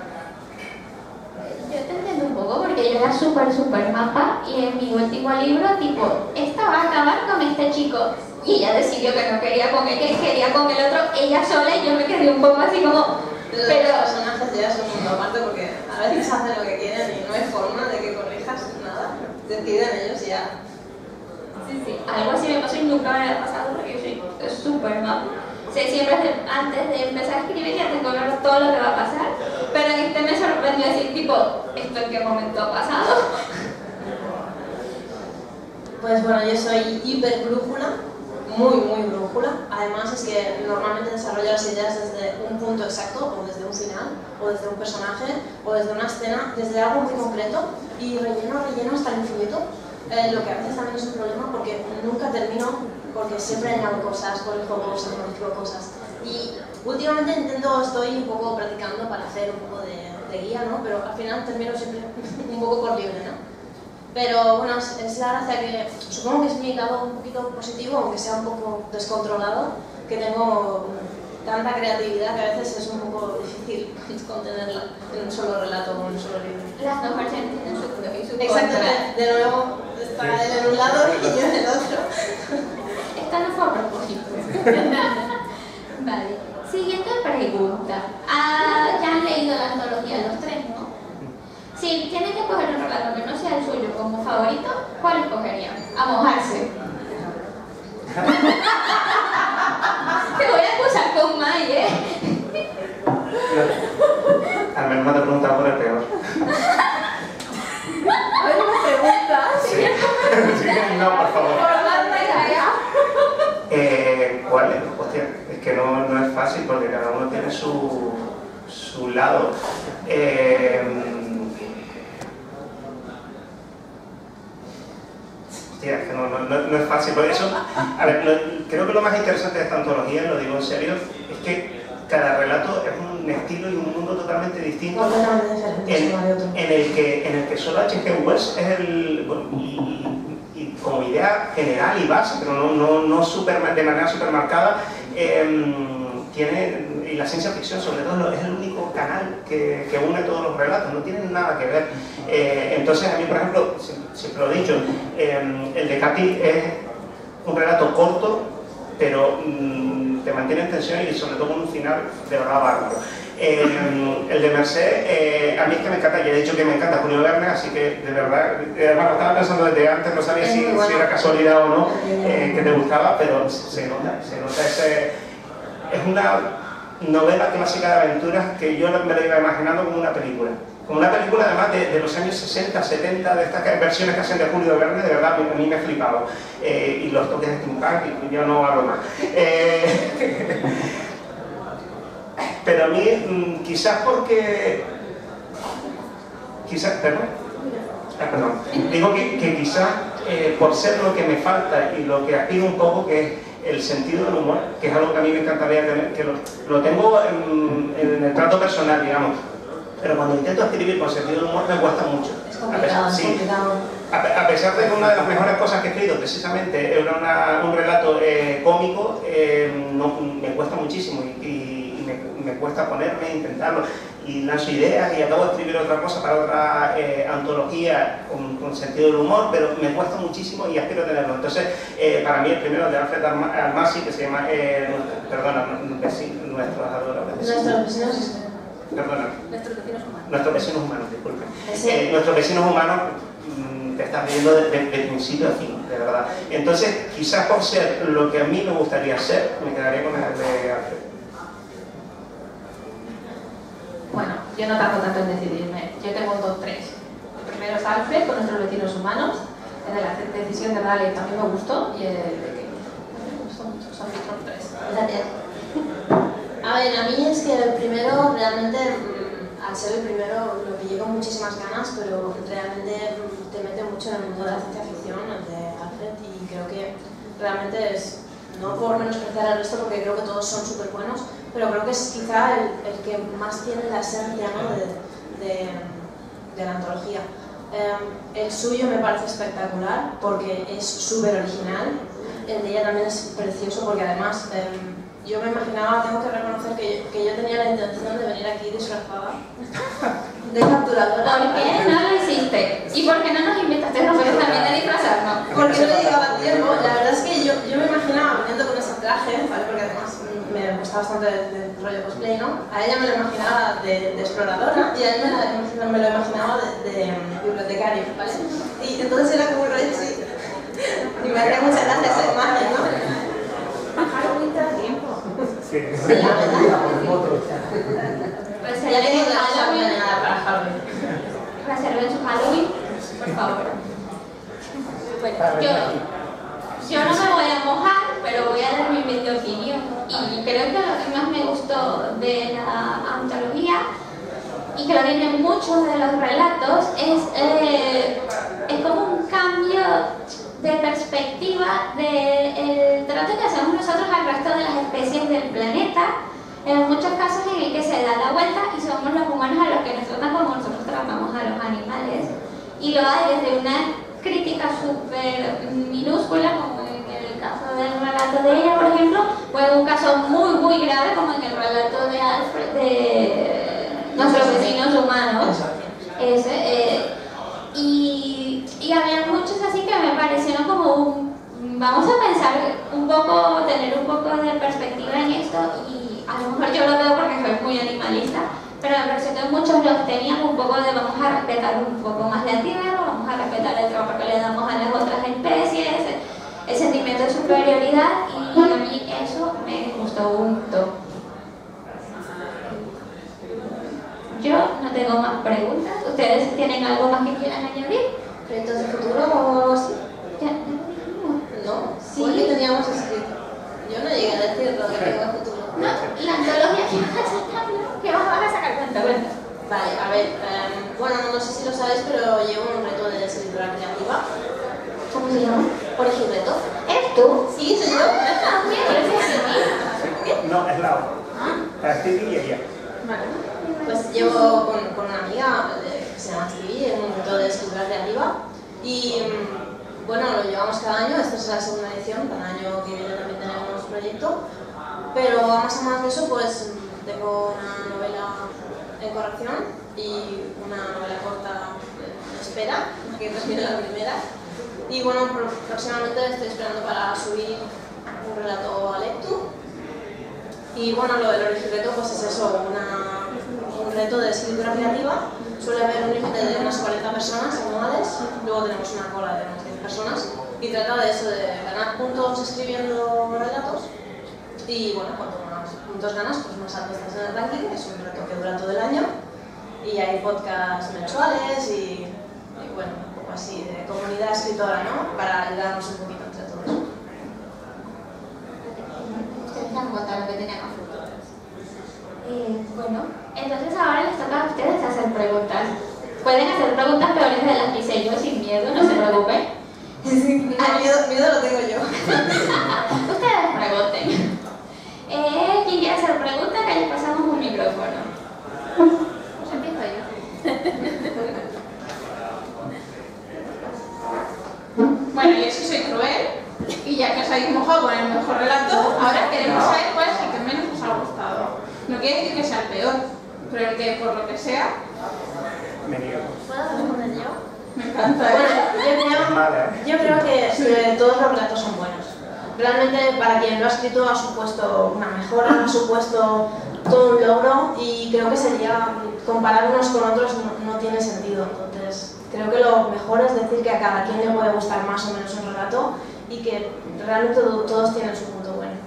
Speaker 1: Yo te entiendo un poco porque yo era súper mapa y en mi último libro, tipo, esta va a acabar con este chico y ella decidió que no quería con él, que quería con el otro, ella sola, y yo me quedé un poco así como...
Speaker 5: Pero los personajes ya son un mundo aparte porque a veces hacen lo que quieren y no hay forma de que corrijas nada, deciden ellos y ya.
Speaker 1: Sí, algo así me pasó y nunca me había pasado porque yo soy súper mapa. Sé siempre antes de empezar a escribir ya tengo claro todo lo que va a pasar, pero en este me sorprendió decir tipo, ¿esto en qué momento ha pasado?
Speaker 5: Pues bueno, yo soy hiper brújula, muy brújula. Además es que normalmente desarrollo las ideas desde un punto exacto, o desde un final, o desde un personaje, o desde una escena, desde algo muy concreto, y relleno hasta el infinito. Lo que a veces también es un problema porque nunca termino, porque siempre añado cosas, corrijo cosas, modifico cosas. Y últimamente estoy un poco practicando para hacer un poco de guía, ¿no? Pero al final termino siempre un poco por libre, ¿no? Pero bueno, es la gracia que supongo que es mi lado un poquito positivo, aunque sea un poco descontrolado, que tengo tanta creatividad que a veces es un poco difícil contenerla en un solo relato o en un solo libro.
Speaker 1: Las dos versiones tienen su pro y su contra.
Speaker 5: Exactamente, de nuevo está él en un lado y yo en el otro.
Speaker 1: Esta no fue a propósito. Vale, siguiente pregunta. Ya han leído la antología los tres, ¿no? Si tienen que escoger un relato que no sea el suyo como favorito, ¿cuál escogerían? A mojarse. Te voy a acusar con May, ¿eh?
Speaker 2: Al menos no te he preguntado por el peor.
Speaker 3: A ver, una pregunta.
Speaker 2: Sí. Sí, no, por favor. ¿Cuál es? Hostia, es que no es fácil porque cada uno tiene su lado. Hostia, es que no es fácil. Por eso, a ver, creo que lo más interesante de esta antología, lo digo en serio, es que cada relato es un estilo y un mundo totalmente distinto, en el que solo H.G. Wells es y como idea general y base, pero no de manera supermarcada, tiene, y la ciencia ficción sobre todo es el único canal que une todos los relatos, no tienen nada que ver. Entonces a mí, por ejemplo, siempre lo he dicho, el de Katy es un relato corto, pero te mantiene en tensión y sobre todo con un final de verdad bárbaro. El de Merced, a mí es que me encanta, ya he dicho que me encanta Julio Verne, así que de verdad, además lo estaba pensando desde antes, no sabía si era casualidad o no, que te gustaba, pero se nota es una novela clásica de aventuras que yo me la iba imaginando como una película. Como una película además de los años 60, 70, de estas versiones que hacen de Julio Verne, de verdad a mí me ha flipado. Y los toques de steampunk, y yo no hablo más. Pero a mí, quizás porque... Perdón. Digo que quizás por ser lo que me falta y lo que aspiro un poco, que es el sentido del humor, que es algo que a mí me encantaría tener, que lo tengo en el trato personal, digamos. Pero cuando intento escribir con sentido del humor me cuesta mucho.
Speaker 5: Es complicado, es complicado.
Speaker 2: A pesar de que una de las mejores cosas que he escrito precisamente era un relato cómico, me cuesta muchísimo y me cuesta ponerme, intentarlo. Y lanzo ideas y acabo de escribir otra cosa para otra antología con sentido del humor, pero me cuesta muchísimo y aspiro a tenerlo. Entonces, para mí el primero de Alfred Almasi, que se llama, Nuestros adorables vecinos.
Speaker 5: Nuestros vecinos.
Speaker 2: Perdona.
Speaker 4: Nuestros vecinos humanos.
Speaker 2: Nuestros vecinos humanos, disculpen.
Speaker 5: Sí.
Speaker 2: Nuestros vecinos humanos te están viendo de principio a fin, de verdad. Entonces, quizás por ser lo que a mí me gustaría ser, me quedaría con el de Alfred.
Speaker 3: Bueno, yo no tardo tanto en decidirme. Yo tengo un top 3. El primero es Alfred, con nuestros vecinos humanos. El de la decisión de Raleigh también me gustó. Y el de Kate me gustó mucho. Son mis top 3.
Speaker 5: Gracias. A ver, a mí es que el primero realmente, al ser el primero, lo pillé con muchísimas ganas, pero realmente te mete mucho en el mundo de la ciencia ficción, el de Alfred, y creo que realmente es, no por menospreciar al resto, porque creo que todos son súper buenos, pero creo que es quizá el que más tiene la esencia, ¿no?, de la antología. El suyo me parece espectacular porque es súper original. El de ella también es precioso porque además yo me imaginaba, tengo que reconocer que yo tenía la intención de venir aquí disfrazada de capturadora.
Speaker 1: ¿Por qué no lo hiciste? ¿Y por qué no nos invitaste a nosotros también a disfrazarnos?
Speaker 5: Porque no le llegaba tiempo. La verdad es que yo me imaginaba viniendo con ese traje, ¿vale? Porque además me gusta bastante el rollo cosplay, ¿no? A ella me lo imaginaba de exploradora y a él me lo imaginaba de bibliotecario, ¿vale? Y entonces era como un rollo así. Y me hacía mucha gracia esa imagen, ¿no?
Speaker 4: Halloween te da tiempo.
Speaker 2: Sí.
Speaker 5: Ya tengo
Speaker 1: Reserven
Speaker 5: la
Speaker 1: su
Speaker 5: charla
Speaker 1: Halloween.
Speaker 5: planeada para Halloween.
Speaker 1: Reserven su Halloween, por favor. Bueno, yo no me voy a mojar, pero voy a dar mi media opinión. Y creo que lo que más me gustó de la antología, y que lo tienen muchos de los relatos, es como un cambio de perspectiva del trato que hacemos nosotros al resto de las especies del planeta, en muchos casos en el que se da la vuelta y somos los humanos a los que nos tratan como nosotros tratamos a los animales, y lo hay desde una crítica súper minúscula, como en el caso del relato de ella, por ejemplo, o en un caso muy grave, como en el relato de Alfred, de nuestros vecinos humanos. Y había muchos así que me parecieron como vamos a pensar un poco, tener un poco de perspectiva en esto, y a lo mejor yo lo veo porque soy muy animalista, pero me pareció que muchos los tenían un poco de vamos a respetar un poco más la tierra, vamos a respetar el trabajo que le damos a las otras especies, el sentimiento de superioridad, y a mí eso me gustó un montón. Yo no tengo más preguntas. ¿Ustedes tienen algo más que quieran añadir?
Speaker 5: ¿Proyectos de futuro o algo así?
Speaker 1: Ya,
Speaker 5: No,
Speaker 1: sí.
Speaker 5: ¿Cuál que teníamos escrito? Yo no llegué a decir lo que tengo en futuro.
Speaker 1: No, la antología que vas a sacar, ¿no? ¿Qué vas a sacar? Cuenta.
Speaker 5: Vale, a ver, bueno, no sé si lo sabéis, pero llevo un reto de escritura creativa.
Speaker 1: ¿Cómo se llama?
Speaker 5: Origin Reto.
Speaker 1: ¿Eres tú?
Speaker 5: Sí, soy yo.
Speaker 1: Ah, bien, gracias.
Speaker 2: No, es Laura. Para Stevie y ella.
Speaker 5: Pues llevo con una amiga que se llama Stevie en un reto de escritura creativa. Y bueno, lo llevamos cada año, esta es la segunda edición, cada año que viene también tenemos un proyecto. Pero más de eso, pues tengo una novela en corrección y una novela corta en espera, que termine la primera. Y bueno, próximamente estoy esperando para subir un relato a Lectu. Y bueno, lo del Origin Reto pues es eso, un reto de escritura creativa. Suele haber un límite de unas 40 personas anuales, luego tenemos una cola de unas 10 personas, y trata de eso, de ganar puntos escribiendo relatos. Y bueno, cuanto más puntos ganas, pues más alto estás en el ranking. Es un reto que dura todo el año, y hay podcasts mensuales y bueno, un poco así de comunidad escritora, ¿no? Para ayudarnos un poquito entre todos.
Speaker 1: Ustedes han contado lo que tenían a futuro. Bueno, entonces ahora les toca a ustedes hacer preguntas. Pueden hacer preguntas peores de las que hice yo, sin miedo, no se preocupen.
Speaker 5: Miedo lo tengo yo.
Speaker 1: Ustedes pregunten. ¿Quién quiere hacer preguntas? Que le pasamos un micrófono.
Speaker 4: Pues empiezo yo. Bueno, yo sí soy cruel, y ya que os habéis mojado con el mejor relato, ahora queremos saber cuál es el que menos os ha gustado. No quiere decir que sea el peor, pero el que por lo que sea,
Speaker 2: Me niego.
Speaker 5: ¿Puedo responder yo?
Speaker 4: me encanta.
Speaker 5: Bueno, yo creo que todos los relatos son buenos. realmente para quien lo ha escrito ha supuesto una mejora, ha supuesto todo un logro y creo que sería, comparar unos con otros no tiene sentido. Entonces, creo que lo mejor es decir que a cada quien le puede gustar más o menos un relato y que realmente todos tienen su punto bueno.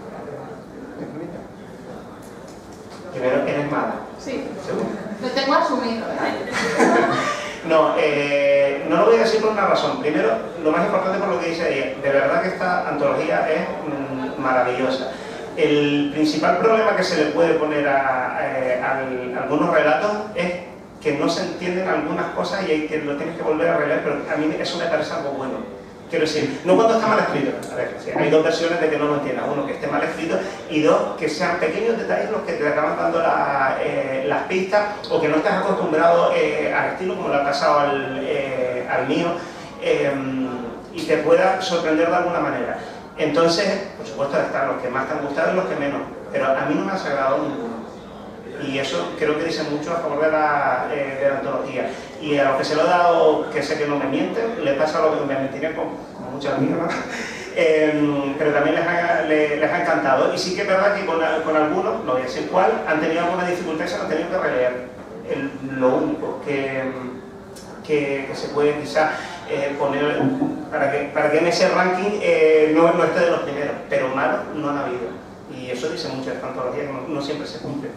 Speaker 2: Primero, ¿eres mala?
Speaker 4: Sí.
Speaker 2: Segundo.
Speaker 4: Lo tengo asumido,
Speaker 2: No, no lo voy a decir por una razón. Primero, lo más importante por lo que dice ella, de verdad que esta antología es maravillosa. El principal problema que se le puede poner a algunos relatos es que no se entienden algunas cosas y que lo tienes que volver a releer, pero a mí eso me parece algo bueno. Quiero decir, no cuando está mal escrito. A ver, sí, hay dos versiones de que no lo entiendas. Uno, que esté mal escrito, y dos, que sean pequeños detalles los que te acaban dando las pistas, o que no estés acostumbrado al estilo, como le ha pasado al mío, y te pueda sorprender de alguna manera. Entonces, por supuesto, están los que más te han gustado y los que menos, pero a mí no me ha desagradado ninguno. Y eso creo que dice mucho a favor de la antología. Y a los que se lo he dado, que sé que no me mienten, les pasa lo que me mentiría con muchas amigas, ¿no? Pero también les ha encantado. Y sí que es verdad que con algunos, no voy a decir cuál, han tenido alguna dificultad y se lo han tenido que releer. Lo único que se puede quizás poner para que en ese ranking no esté de los primeros, pero malos no han habido. Y eso dice mucho de esta antología, que no siempre se cumple.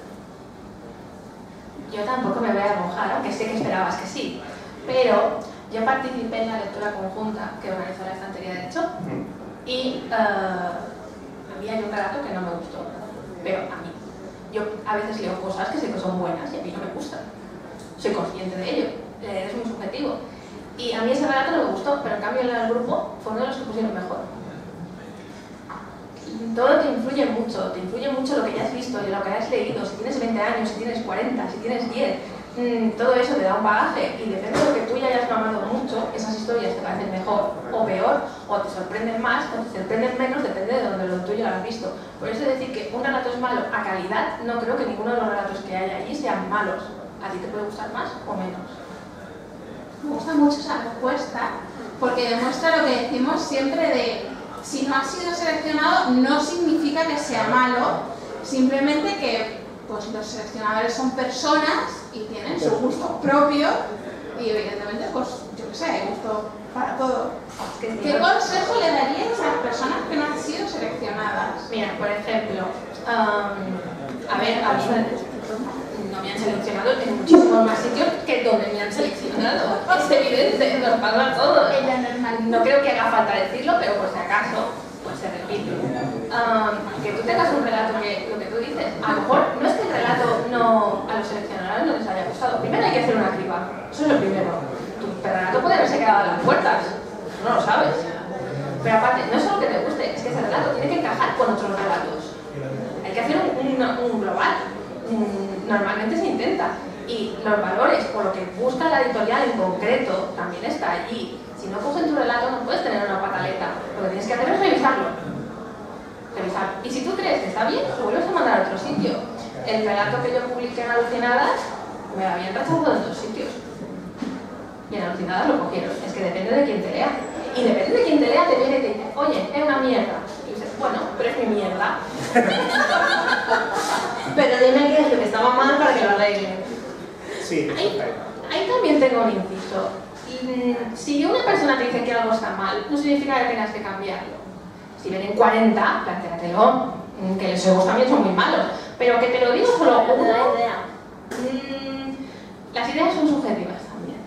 Speaker 3: Yo tampoco me voy a mojar, aunque sé que esperabas que sí, pero yo participé en la lectura conjunta que organizó la estantería de hecho y había un relato que no me gustó, pero a mí. Yo a veces leo cosas que sé que son buenas y a mí no me gustan. Soy consciente de ello, es muy subjetivo. Y a mí ese relato no me gustó, pero en cambio en el grupo fue uno de los que pusieron mejor. Todo te influye mucho lo que ya has visto, lo que has leído, si tienes 20 años, si tienes 40, si tienes 10, todo eso te da un bagaje y depende de lo que tú ya hayas mamado mucho, esas historias te parecen mejor o peor, o te sorprenden más o te sorprenden menos, depende de donde lo tuyo lo has visto. Por eso decir que un relato es malo a calidad, no creo que ninguno de los relatos que hay allí sean malos. ¿A ti te puede gustar más o menos?
Speaker 4: Me gusta mucho esa respuesta porque demuestra lo que decimos siempre de si no ha sido seleccionado no significa que sea malo, simplemente que pues, los seleccionadores son personas y tienen su gusto propio y evidentemente pues yo qué sé, hay gusto para todo. ¿Qué consejo le daríais a las personas que no han sido seleccionadas?
Speaker 3: Mira, por ejemplo, a ver, a mí no me han seleccionado en muchísimos más sitios que donde me han seleccionado. Es evidente, nos pasa a todos. No creo que haga falta decirlo, pero por si acaso, pues se repite. Que tú tengas un relato que lo que tú dices, a lo mejor no es que el relato a los seleccionadores no les haya gustado. Primero hay que hacer una criba, eso es lo primero. Tu relato puede haberse quedado a las puertas, tú no lo sabes. Pero aparte, no es solo que te guste, es que ese relato tiene que encajar con otros relatos. Hay que hacer un global. Normalmente se intenta. Y los valores o lo que busca la editorial en concreto también está allí. Si no cogen tu relato no puedes tener una pataleta. Lo que tienes que hacer es revisarlo. Y si tú crees que está bien, lo vuelves a mandar a otro sitio. El relato que yo publiqué en Alucinadas me lo habían rechazado en 2 sitios. Y en Alucinadas lo cogieron. Es que depende de quién te lea. Y depende de quién te lea, te viene y te dice, oye, es una mierda. Y dices, bueno, pero es mi mierda.
Speaker 5: Pero dime qué es lo que estaba mal para que lo arreglen.
Speaker 2: Sí,
Speaker 3: ahí también tengo un inciso. Si una persona te dice que algo está mal, no significa que tengas que cambiarlo. Si vienen 40, plantéatelo, que los egos también son muy malos. Pero que te lo digo solo
Speaker 5: Pero te da
Speaker 3: uno,
Speaker 5: idea.
Speaker 3: las ideas son subjetivas también.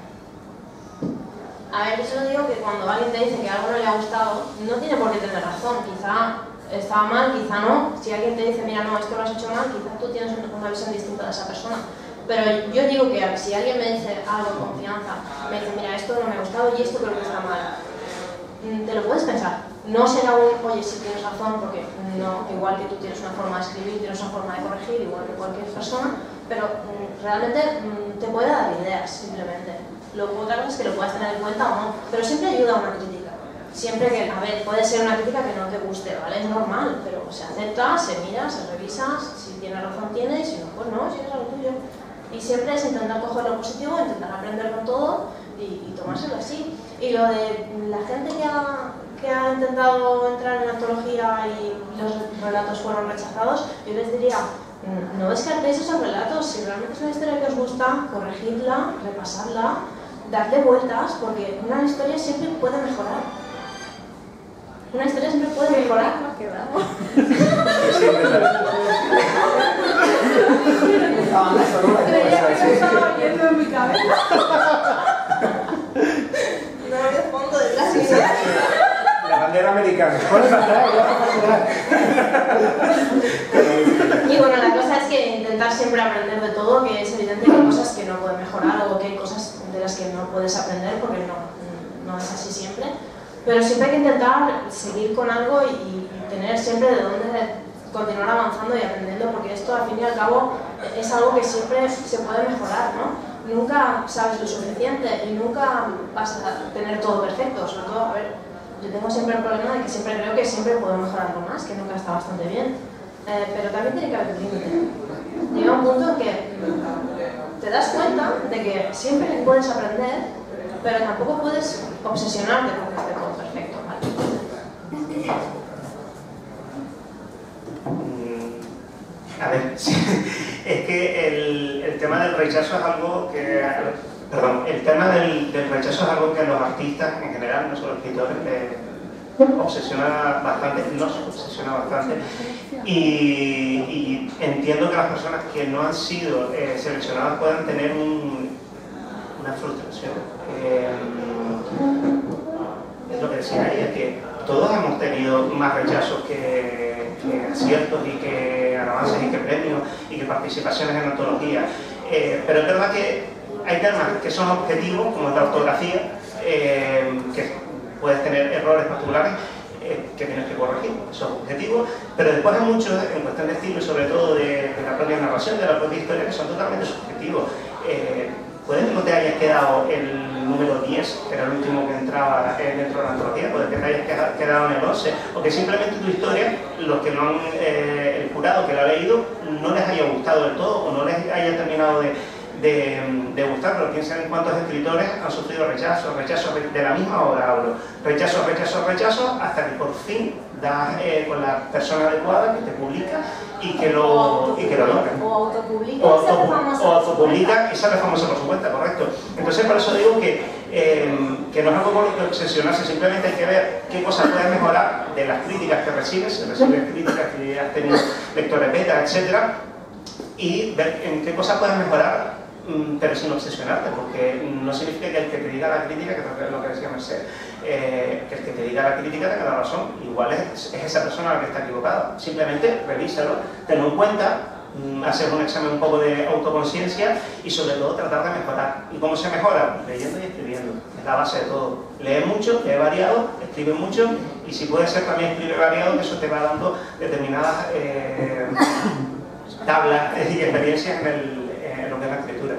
Speaker 5: A ver, yo solo digo que cuando alguien te dice que algo no le ha gustado, no tiene por qué tener razón. Quizá estaba mal, quizá no. Si alguien te dice, mira, no, esto lo has hecho mal, quizá tú tienes una visión distinta de esa persona. Pero yo digo que si alguien me dice algo en confianza, me dice, mira, esto no me ha gustado y esto creo que está mal, te lo puedes pensar. No será oye, sí tienes razón, porque no, igual que tú tienes una forma de escribir, tienes una forma de corregir, igual que cualquier persona, pero realmente te puede dar ideas, simplemente. Otra cosa es que lo puedas tener en cuenta o no, pero siempre ayuda una crítica. Siempre que, a ver, puede ser una crítica que no te guste, ¿vale? Es normal, pero se acepta, se mira, se revisa, si tiene razón tiene, y si no, pues no, si es algo tuyo. Y siempre es intentar coger lo positivo, intentar aprender con todo y tomárselo así. Y lo de la gente que ha intentado entrar en la antología y los relatos fueron rechazados, yo les diría, no descartéis esos relatos, si realmente es una historia que os gusta, corregidla, repasadla, darle vueltas, porque una historia siempre puede mejorar. Una historia siempre puede mejorar.
Speaker 4: Creía que me estaba oyendo en mi cabeza.
Speaker 5: No me fondo detrás.
Speaker 2: La bandera americana.
Speaker 5: Y bueno, la cosa es que intentar siempre aprender de todo, que es evidente que hay cosas que no pueden mejorar o que hay cosas de las que no puedes aprender porque no es así siempre. Pero siempre hay que intentar seguir con algo y tener siempre de dónde continuar avanzando y aprendiendo, porque esto al fin y al cabo es algo que siempre se puede mejorar, ¿no? Nunca sabes lo suficiente y nunca vas a tener todo perfecto, sobre todo, a ver, yo tengo siempre el problema de que siempre creo que siempre puedo mejorar algo más, que nunca está bastante bien, pero también tiene que haber un límite. Llega un punto en que te das cuenta de que siempre puedes aprender, pero tampoco puedes obsesionarte porque esté todo perfecto, ¿vale?
Speaker 2: A ver, es que el tema del rechazo es algo que... Perdón, el tema del rechazo es algo que a los artistas en general, no solo escritores, obsesiona bastante, nos obsesiona bastante. Y entiendo que las personas que no han sido seleccionadas puedan tener una frustración. Es lo que decía ella, que todos hemos tenido más rechazos que aciertos y que avances y que premios y que participaciones en antología. Pero es verdad que hay temas que son objetivos, como la ortografía, que puedes tener errores particulares que tienes que corregir, eso es objetivo, pero después hay muchos en cuestión de estilo y sobre todo de la propia narración, de la propia historia, que son totalmente subjetivos. Puede que no te hayas quedado el número 10, que era el último que entraba dentro de la antología, puede que te hayas quedado en el 11, o que simplemente tu historia, los que no han, el jurado que la ha leído, no les haya gustado del todo o no les haya terminado de gustar, pero piensen en cuántos escritores han sufrido rechazos de la misma obra, hablo, rechazos, hasta que por fin das con la persona adecuada que te publica y que lo logra.
Speaker 5: O autopublica
Speaker 2: y sale famoso por su cuenta, correcto. Entonces por eso digo que no es algo por lo que obsesionarse, simplemente hay que ver qué cosas puedes mejorar de las críticas que recibes, si recibes críticas que has tenido lectores beta, etcétera, y ver en qué cosas puedes mejorar, pero sin obsesionarte, porque no significa que el que te diga la crítica, que es lo que decía Mercedes, que el que te diga la crítica tenga la razón, igual es esa persona la que está equivocada. Simplemente revísalo, tenlo en cuenta, hacer un examen un poco de autoconciencia y sobre todo tratar de mejorar. ¿Y cómo se mejora? Leyendo y escribiendo, es la base de todo. Lee mucho, lee variado, escribe mucho y si puede ser también escribe variado, que eso te va dando determinadas tablas y experiencias en lo que es la escritura.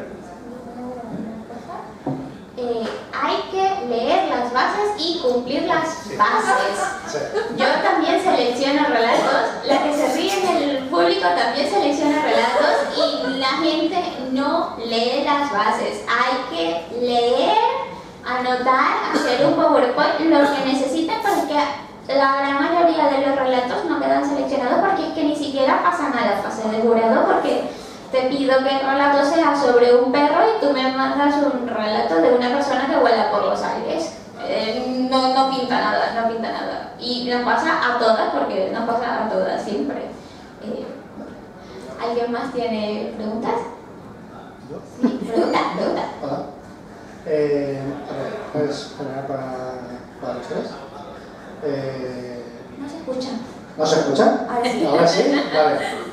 Speaker 1: Hay que leer las bases y cumplir las bases. Yo también selecciono relatos, la que se ríe en el público también selecciona relatos y la gente no lee las bases. Hay que leer, anotar, hacer un PowerPoint, lo que necesiten, porque la gran mayoría de los relatos no quedan seleccionados porque es que ni siquiera pasan a la fase de jurado, porque te pido que el relato sea sobre un perro y tú me mandas un relato de una persona que vuela por los aires. No pinta nada, no pinta nada. Y nos pasa a todas, porque nos pasa a todas siempre. ¿Alguien más tiene preguntas? Sí, pregunta.
Speaker 6: Hola. A ver, ¿puedes generar para los tres?
Speaker 1: No se escuchan.
Speaker 6: ¿No se escuchan?
Speaker 1: Ahora sí.
Speaker 6: ¿Ahora sí? Vale.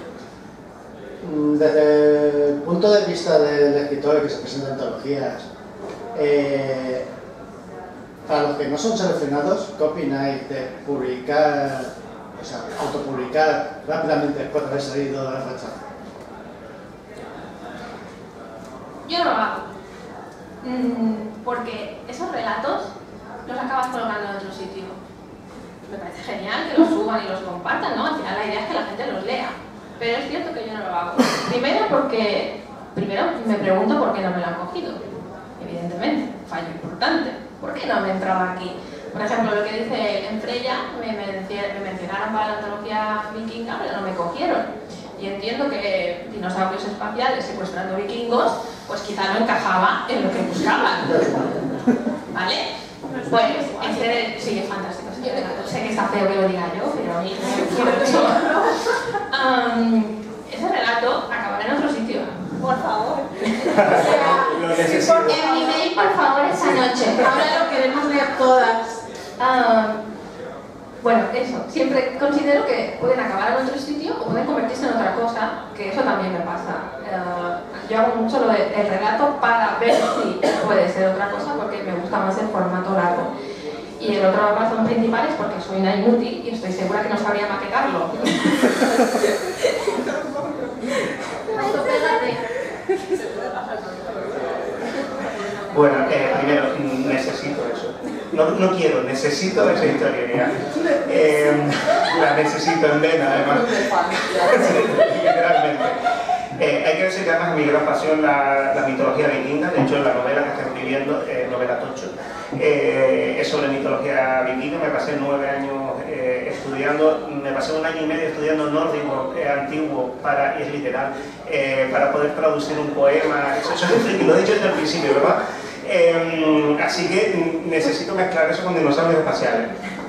Speaker 6: Desde el punto de vista del escritor que se presenta en antologías, para los que no son seleccionados, ¿qué opináis de publicar, o sea, autopublicar rápidamente después de haber salido del rechazo?
Speaker 3: Yo no lo hago, porque esos relatos los acabas colgando en otro sitio. Me parece genial que los suban y los compartan, ¿no? Al final la idea es que la gente los lea. Pero es cierto que yo no lo hago. Primero me pregunto por qué no me lo han cogido. Evidentemente, fallo importante. ¿Por qué no me entraba aquí? Por ejemplo, lo que dice en Freya, me mencionaron para la antología vikinga, pero no me cogieron. Y entiendo que dinosaurios espaciales secuestrando vikingos, pues quizá no encajaba en lo que buscaban. ¿Vale? Pues ese sí es fantástico. Sé que está feo que lo diga yo, pero a mí ese relato acabará en otro sitio. Por favor.
Speaker 4: En mi mail, por favor, esa noche. Ahora lo queremos leer todas.
Speaker 3: Bueno, eso. Siempre considero que pueden acabar en otro sitio o pueden convertirse en otra cosa, que eso también me pasa. Yo hago mucho lo del relato para ver si puede ser otra cosa, porque me gusta más el formato largo. Y el otro razón principal es porque soy una inútil y estoy segura que no sabría maquetarlo.
Speaker 2: Bueno, primero, necesito eso. No quiero, necesito esa historia. La necesito en vena, además. Literalmente. Hay que decir que además es mi gran pasión la mitología vikinga. De hecho, la novela que estoy escribiendo, novela Tocho, es sobre mitología vikinga. Me pasé 9 años estudiando, me pasé 1 año y medio estudiando nórdico antiguo, y es literal, para poder traducir un poema. Eso es lo he dicho desde el principio, ¿verdad? Así que necesito mezclar eso con dinosaurios espaciales.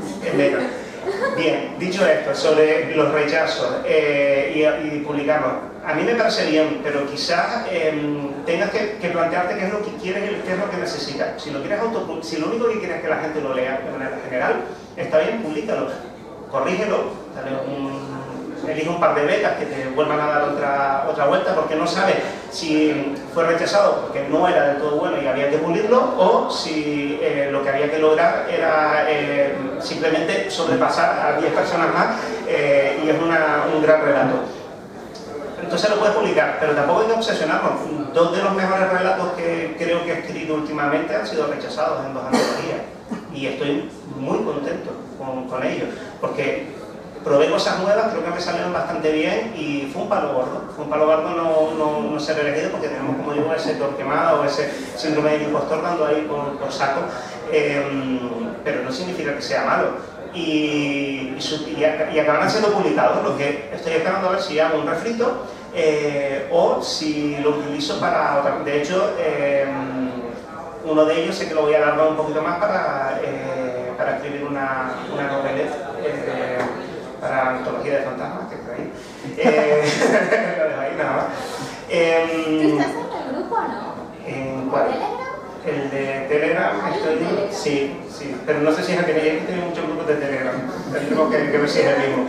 Speaker 2: Bien, dicho esto, sobre los rechazos y publicarlos, a mí me parece bien, pero quizás tengas que plantearte qué es lo que quieres y qué es lo que necesitas. Si lo único que quieres es que la gente lo lea de manera general, está bien, públicalo, corrígelo, elige un par de becas que te vuelvan a dar otra vuelta, porque no sabes si fue rechazado porque no era del todo bueno y había que pulirlo, o si lo que había que lograr era simplemente sobrepasar a 10 personas más, y es un gran relato. Entonces lo puedes publicar, pero tampoco hay que obsesionarnos. 2 de los mejores relatos que creo que he escrito últimamente han sido rechazados en 2 antologías, y estoy muy contento con ellos, porque probé cosas nuevas, creo que me salieron bastante bien y fue un palo gordo. Fue un palo gordo no ser elegido, porque tenemos, como digo, ese torquemado o ese síndrome del impostor dando ahí por saco, pero no significa que sea malo. Y acabarán siendo publicados. Lo que estoy esperando a ver si hago un refrito o si lo utilizo para otra. De hecho, uno de ellos sé que lo voy a alargar un poquito más para escribir una novela para antología de fantasmas, que está ahí. Lo dejo ahí nada más.
Speaker 1: ¿Tú estás en el grupo o no?
Speaker 2: ¿En cuál?
Speaker 1: ¿Telegram?
Speaker 2: El de Telegram, sí, pero no sé si es el que hay que tener muchos grupos de Telegram. Tenemos que ver si es el mismo.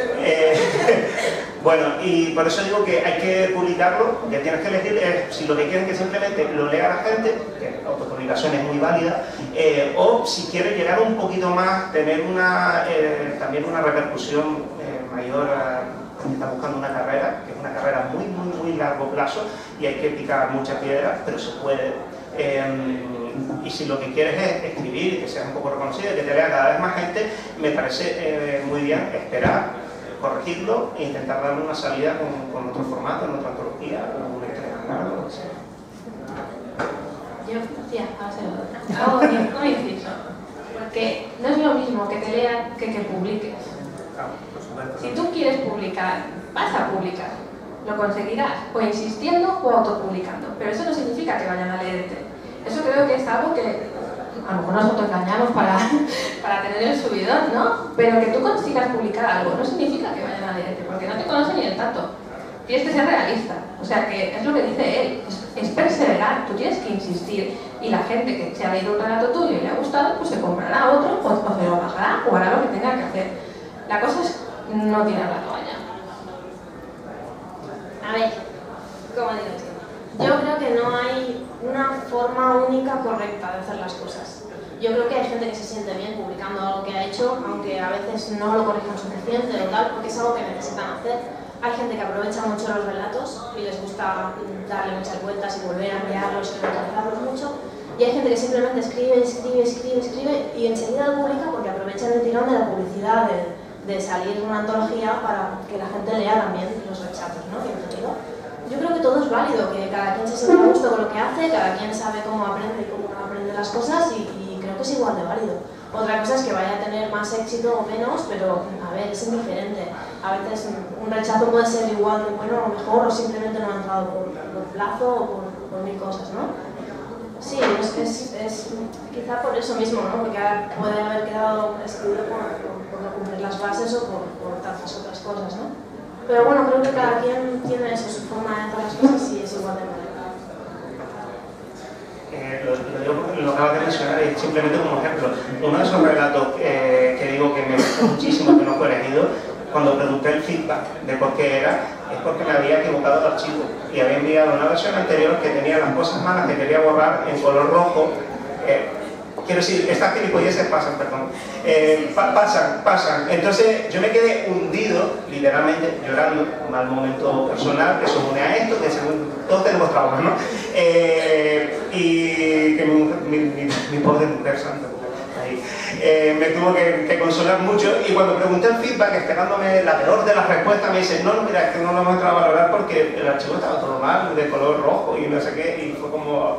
Speaker 2: Bueno, y por eso digo que hay que publicarlo. Lo que tienes que elegir si lo que quieres es que simplemente lo lea la gente, que la autopublicación es muy válida, o si quieres llegar un poquito más, tener también una repercusión mayor porque está buscando una carrera, que es una carrera muy largo plazo y hay que picar muchas piedras, pero se puede. Y si lo que quieres es escribir y que seas un poco reconocido y que te lea cada vez más gente, me parece muy bien esperar, corregirlo e intentar darle una salida con otro formato, en otra antología o una entrega, o lo que sea.
Speaker 3: Yo hago un inciso, porque no es lo mismo que te lean que publiques. Si tú quieres publicar, vas a publicar, lo conseguirás, o insistiendo o autopublicando, pero eso no significa que vayan a leerte. Eso creo que es algo que a lo mejor nos autoengañamos para tener el subidón, ¿no? Pero que tú consigas publicar algo no significa que vayan a leerte, porque no te conocen ni el tanto. Tienes que ser realista, o sea que es lo que dice él, es perseverar, tú tienes que insistir, y la gente que se ha leído un relato tuyo y le ha gustado, pues se comprará otro, o se lo bajará, o hará lo que tenga que hacer. La cosa es no tirar la toalla.
Speaker 5: A ver, ¿cómo digo esto? Yo creo que no hay una forma única correcta de hacer las cosas. Yo creo que hay gente que se siente bien publicando algo que ha hecho, aunque a veces no lo corrijan suficiente o tal, porque es algo que necesitan hacer. Hay gente que aprovecha mucho los relatos y les gusta darle muchas vueltas y volver a enviarlos y reutilizarlos mucho. Y hay gente que simplemente escribe y enseguida lo publica porque aprovecha el tirón de la publicidad, de salir una antología para que la gente lea también los rechazos, ¿no? Yo creo que todo es válido, que cada quien se siente a gusto con lo que hace, cada quien sabe cómo aprende y cómo no aprende las cosas y creo que es igual de válido. Otra cosa es que vaya a tener más éxito o menos, pero a ver, es indiferente. A veces un rechazo puede ser igual de bueno o mejor, o simplemente no ha entrado por plazo o por mil cosas, ¿no? Sí, es quizá por eso mismo, ¿no? Porque puede haber quedado excluido por no cumplir las bases o por tantas otras cosas, ¿no? Pero bueno, creo que cada quien tiene eso, su forma de hacer las cosas y es igual de bueno.
Speaker 2: Lo acabas de mencionar y simplemente como ejemplo. Uno de esos relatos que digo que me gustó muchísimo, que no fue elegido, cuando pregunté el feedback de por qué era, es porque me había equivocado de archivo y había enviado una versión anterior que tenía las cosas malas que quería borrar en color rojo. Quiero decir, estas gilipolleces pasan, perdón. Pasan. Entonces yo me quedé hundido, literalmente llorando, un mal momento personal que se une a esto, que todos tenemos traumas, ¿no? Y que mi pobre mujer santa ahí, me tuvo que consolar mucho, y cuando pregunté el feedback, esperándome la peor de las respuestas, me dicen, no, mira, es que no lo hemos entrado a valorar porque el archivo estaba todo mal, de color rojo y no sé qué, y fue como...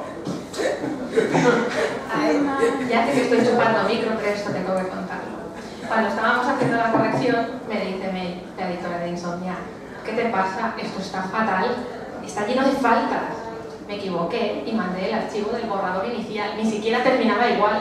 Speaker 3: Ya que estoy chupando micro, pero esto tengo que contarlo. Cuando estábamos haciendo la corrección, me dice May, la editora de Insomnia, ¿qué te pasa? Esto está fatal, está lleno de faltas. Me equivoqué y mandé el archivo del borrador inicial, ni siquiera terminaba igual.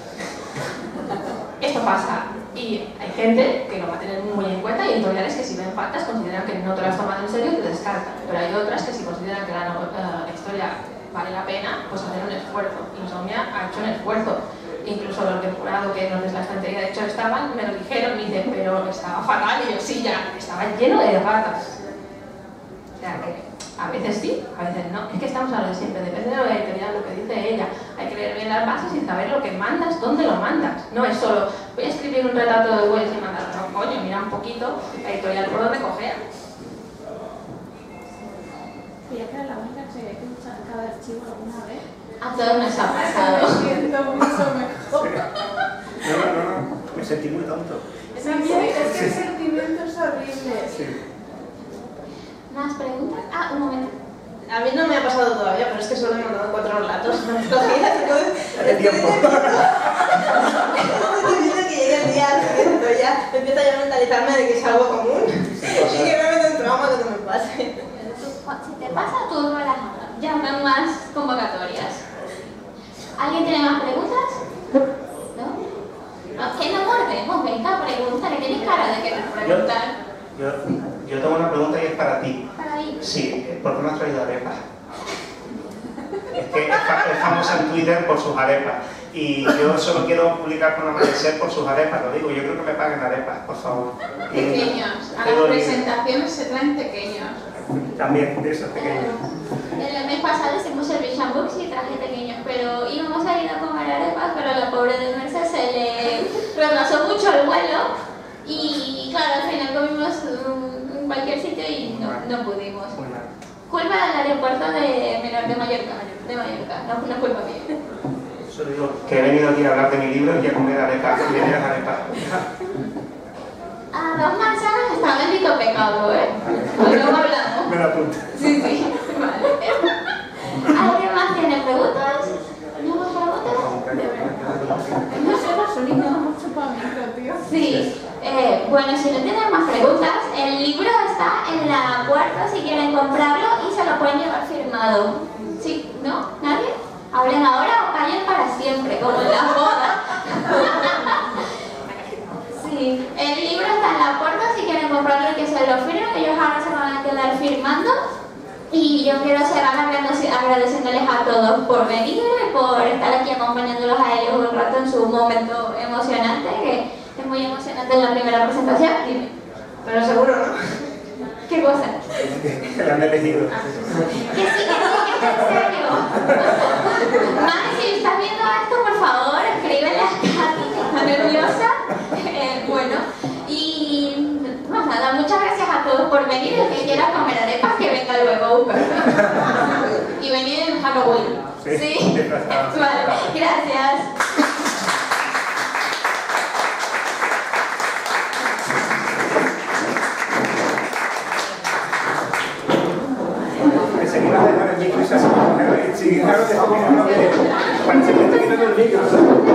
Speaker 3: Esto pasa, y hay gente que lo va a tener muy en cuenta, y editoriales que si ven faltas consideran que no te las toman en serio y te descartan, pero hay otras que si consideran que la historia vale la pena, pues hacer un esfuerzo. Insomnia ha hecho un esfuerzo. Incluso los del jurado que nos des la estantería, de hecho estaban, me lo dijeron, me dicen, pero estaba fatal, y yo sí, ya, estaba lleno de ratas. O sea que a veces sí, a veces no. Es que estamos hablando siempre, depende de la editorial, lo que dice ella. Hay que leer bien las bases y saber lo que mandas, dónde lo mandas. No es solo, voy a escribir un retrato de Wells y mandarlo. No, coño, mira un poquito la editorial por donde cogea.
Speaker 4: Ya que era la única que se había que usar cada archivo alguna vez.
Speaker 1: A todos nos ha pasado.
Speaker 4: Me siento mucho mejor.
Speaker 2: No, me sentí muy tonto.
Speaker 4: Ese sentimiento es horrible.
Speaker 2: Sí.
Speaker 1: ¿Más preguntas? Ah, un momento.
Speaker 5: A mí no me ha pasado todavía, pero es que solo he mandado 4 relatos.
Speaker 2: Hace tiempo.
Speaker 5: Estoy viendo que llegue el día siguiente, ya empiezo a mentalizarme de que es algo común y que me meto en trauma cuando me pase.
Speaker 1: Si te pasa, tú relajada. Ya no hay más convocatorias. ¿Alguien tiene más preguntas? ¿No? Que no mordemos, venga, pregunta, que tienes cara de querer preguntar.
Speaker 2: Yo tengo una pregunta y es para ti.
Speaker 1: Para ahí.
Speaker 2: Sí, ¿por qué me has traído arepas? Es que es famosa en Twitter por sus arepas. Y yo solo quiero publicar con Amanecer por sus arepas, lo digo. Yo creo que me paguen arepas, por favor.
Speaker 4: Pequeños. A las presentaciones se traen pequeños.
Speaker 2: También, de esos pequeños.
Speaker 1: El mes pasado hicimos el Vision Books y traje pequeños, pero íbamos a ir a comer arepas, pero a la pobre de Merced se le retrasó mucho el vuelo y claro, al final comimos en cualquier sitio y no pudimos. Culpa del aeropuerto de Mallorca, no culpa mía.
Speaker 2: Solo digo que he venido aquí a hablar de mi libro y a comer arepas, y venir a arepas.
Speaker 1: A 2 manzanas está bendito pecado, ¿eh? Luego hablamos.
Speaker 2: Me lo apunto.
Speaker 1: Sí, vale. ¿Alguien más tiene preguntas? ¿No más preguntas?
Speaker 4: No sé, los únicos hemos chupado micro, tío.
Speaker 1: Sí. Bueno, si no tienen más preguntas, el libro está en la puerta si quieren comprarlo y se lo pueden llevar firmado. ¿Sí? ¿No? ¿Nadie? Hablen ahora o callen para siempre, como en las bodas. Sí, el libro está en la puerta si quieren comprarlo y que se lo firmen, ellos ahora se van a quedar firmando. Y yo quiero cerrar agradeciéndoles a todos por venir y por estar aquí acompañándolos a ellos un rato en su momento emocionante, que es muy emocionante en la primera presentación. Dime.
Speaker 5: Pero seguro, ¿no?
Speaker 1: ¿Qué cosa?
Speaker 2: Que la han elegido.
Speaker 1: Que sí, que en serio. Mami, si estás viendo esto, por favor, escríbele a Katy, que está nerviosa. Bueno, y pues nada, muchas gracias a todos por venir. El que quiera comer arepas, que venga luego a buscar. Y venir en Halloween. Sí. Vale, gracias.
Speaker 2: Seguimos a dejar el micro y se hace. Sí, claro, parece que está quitando el micro.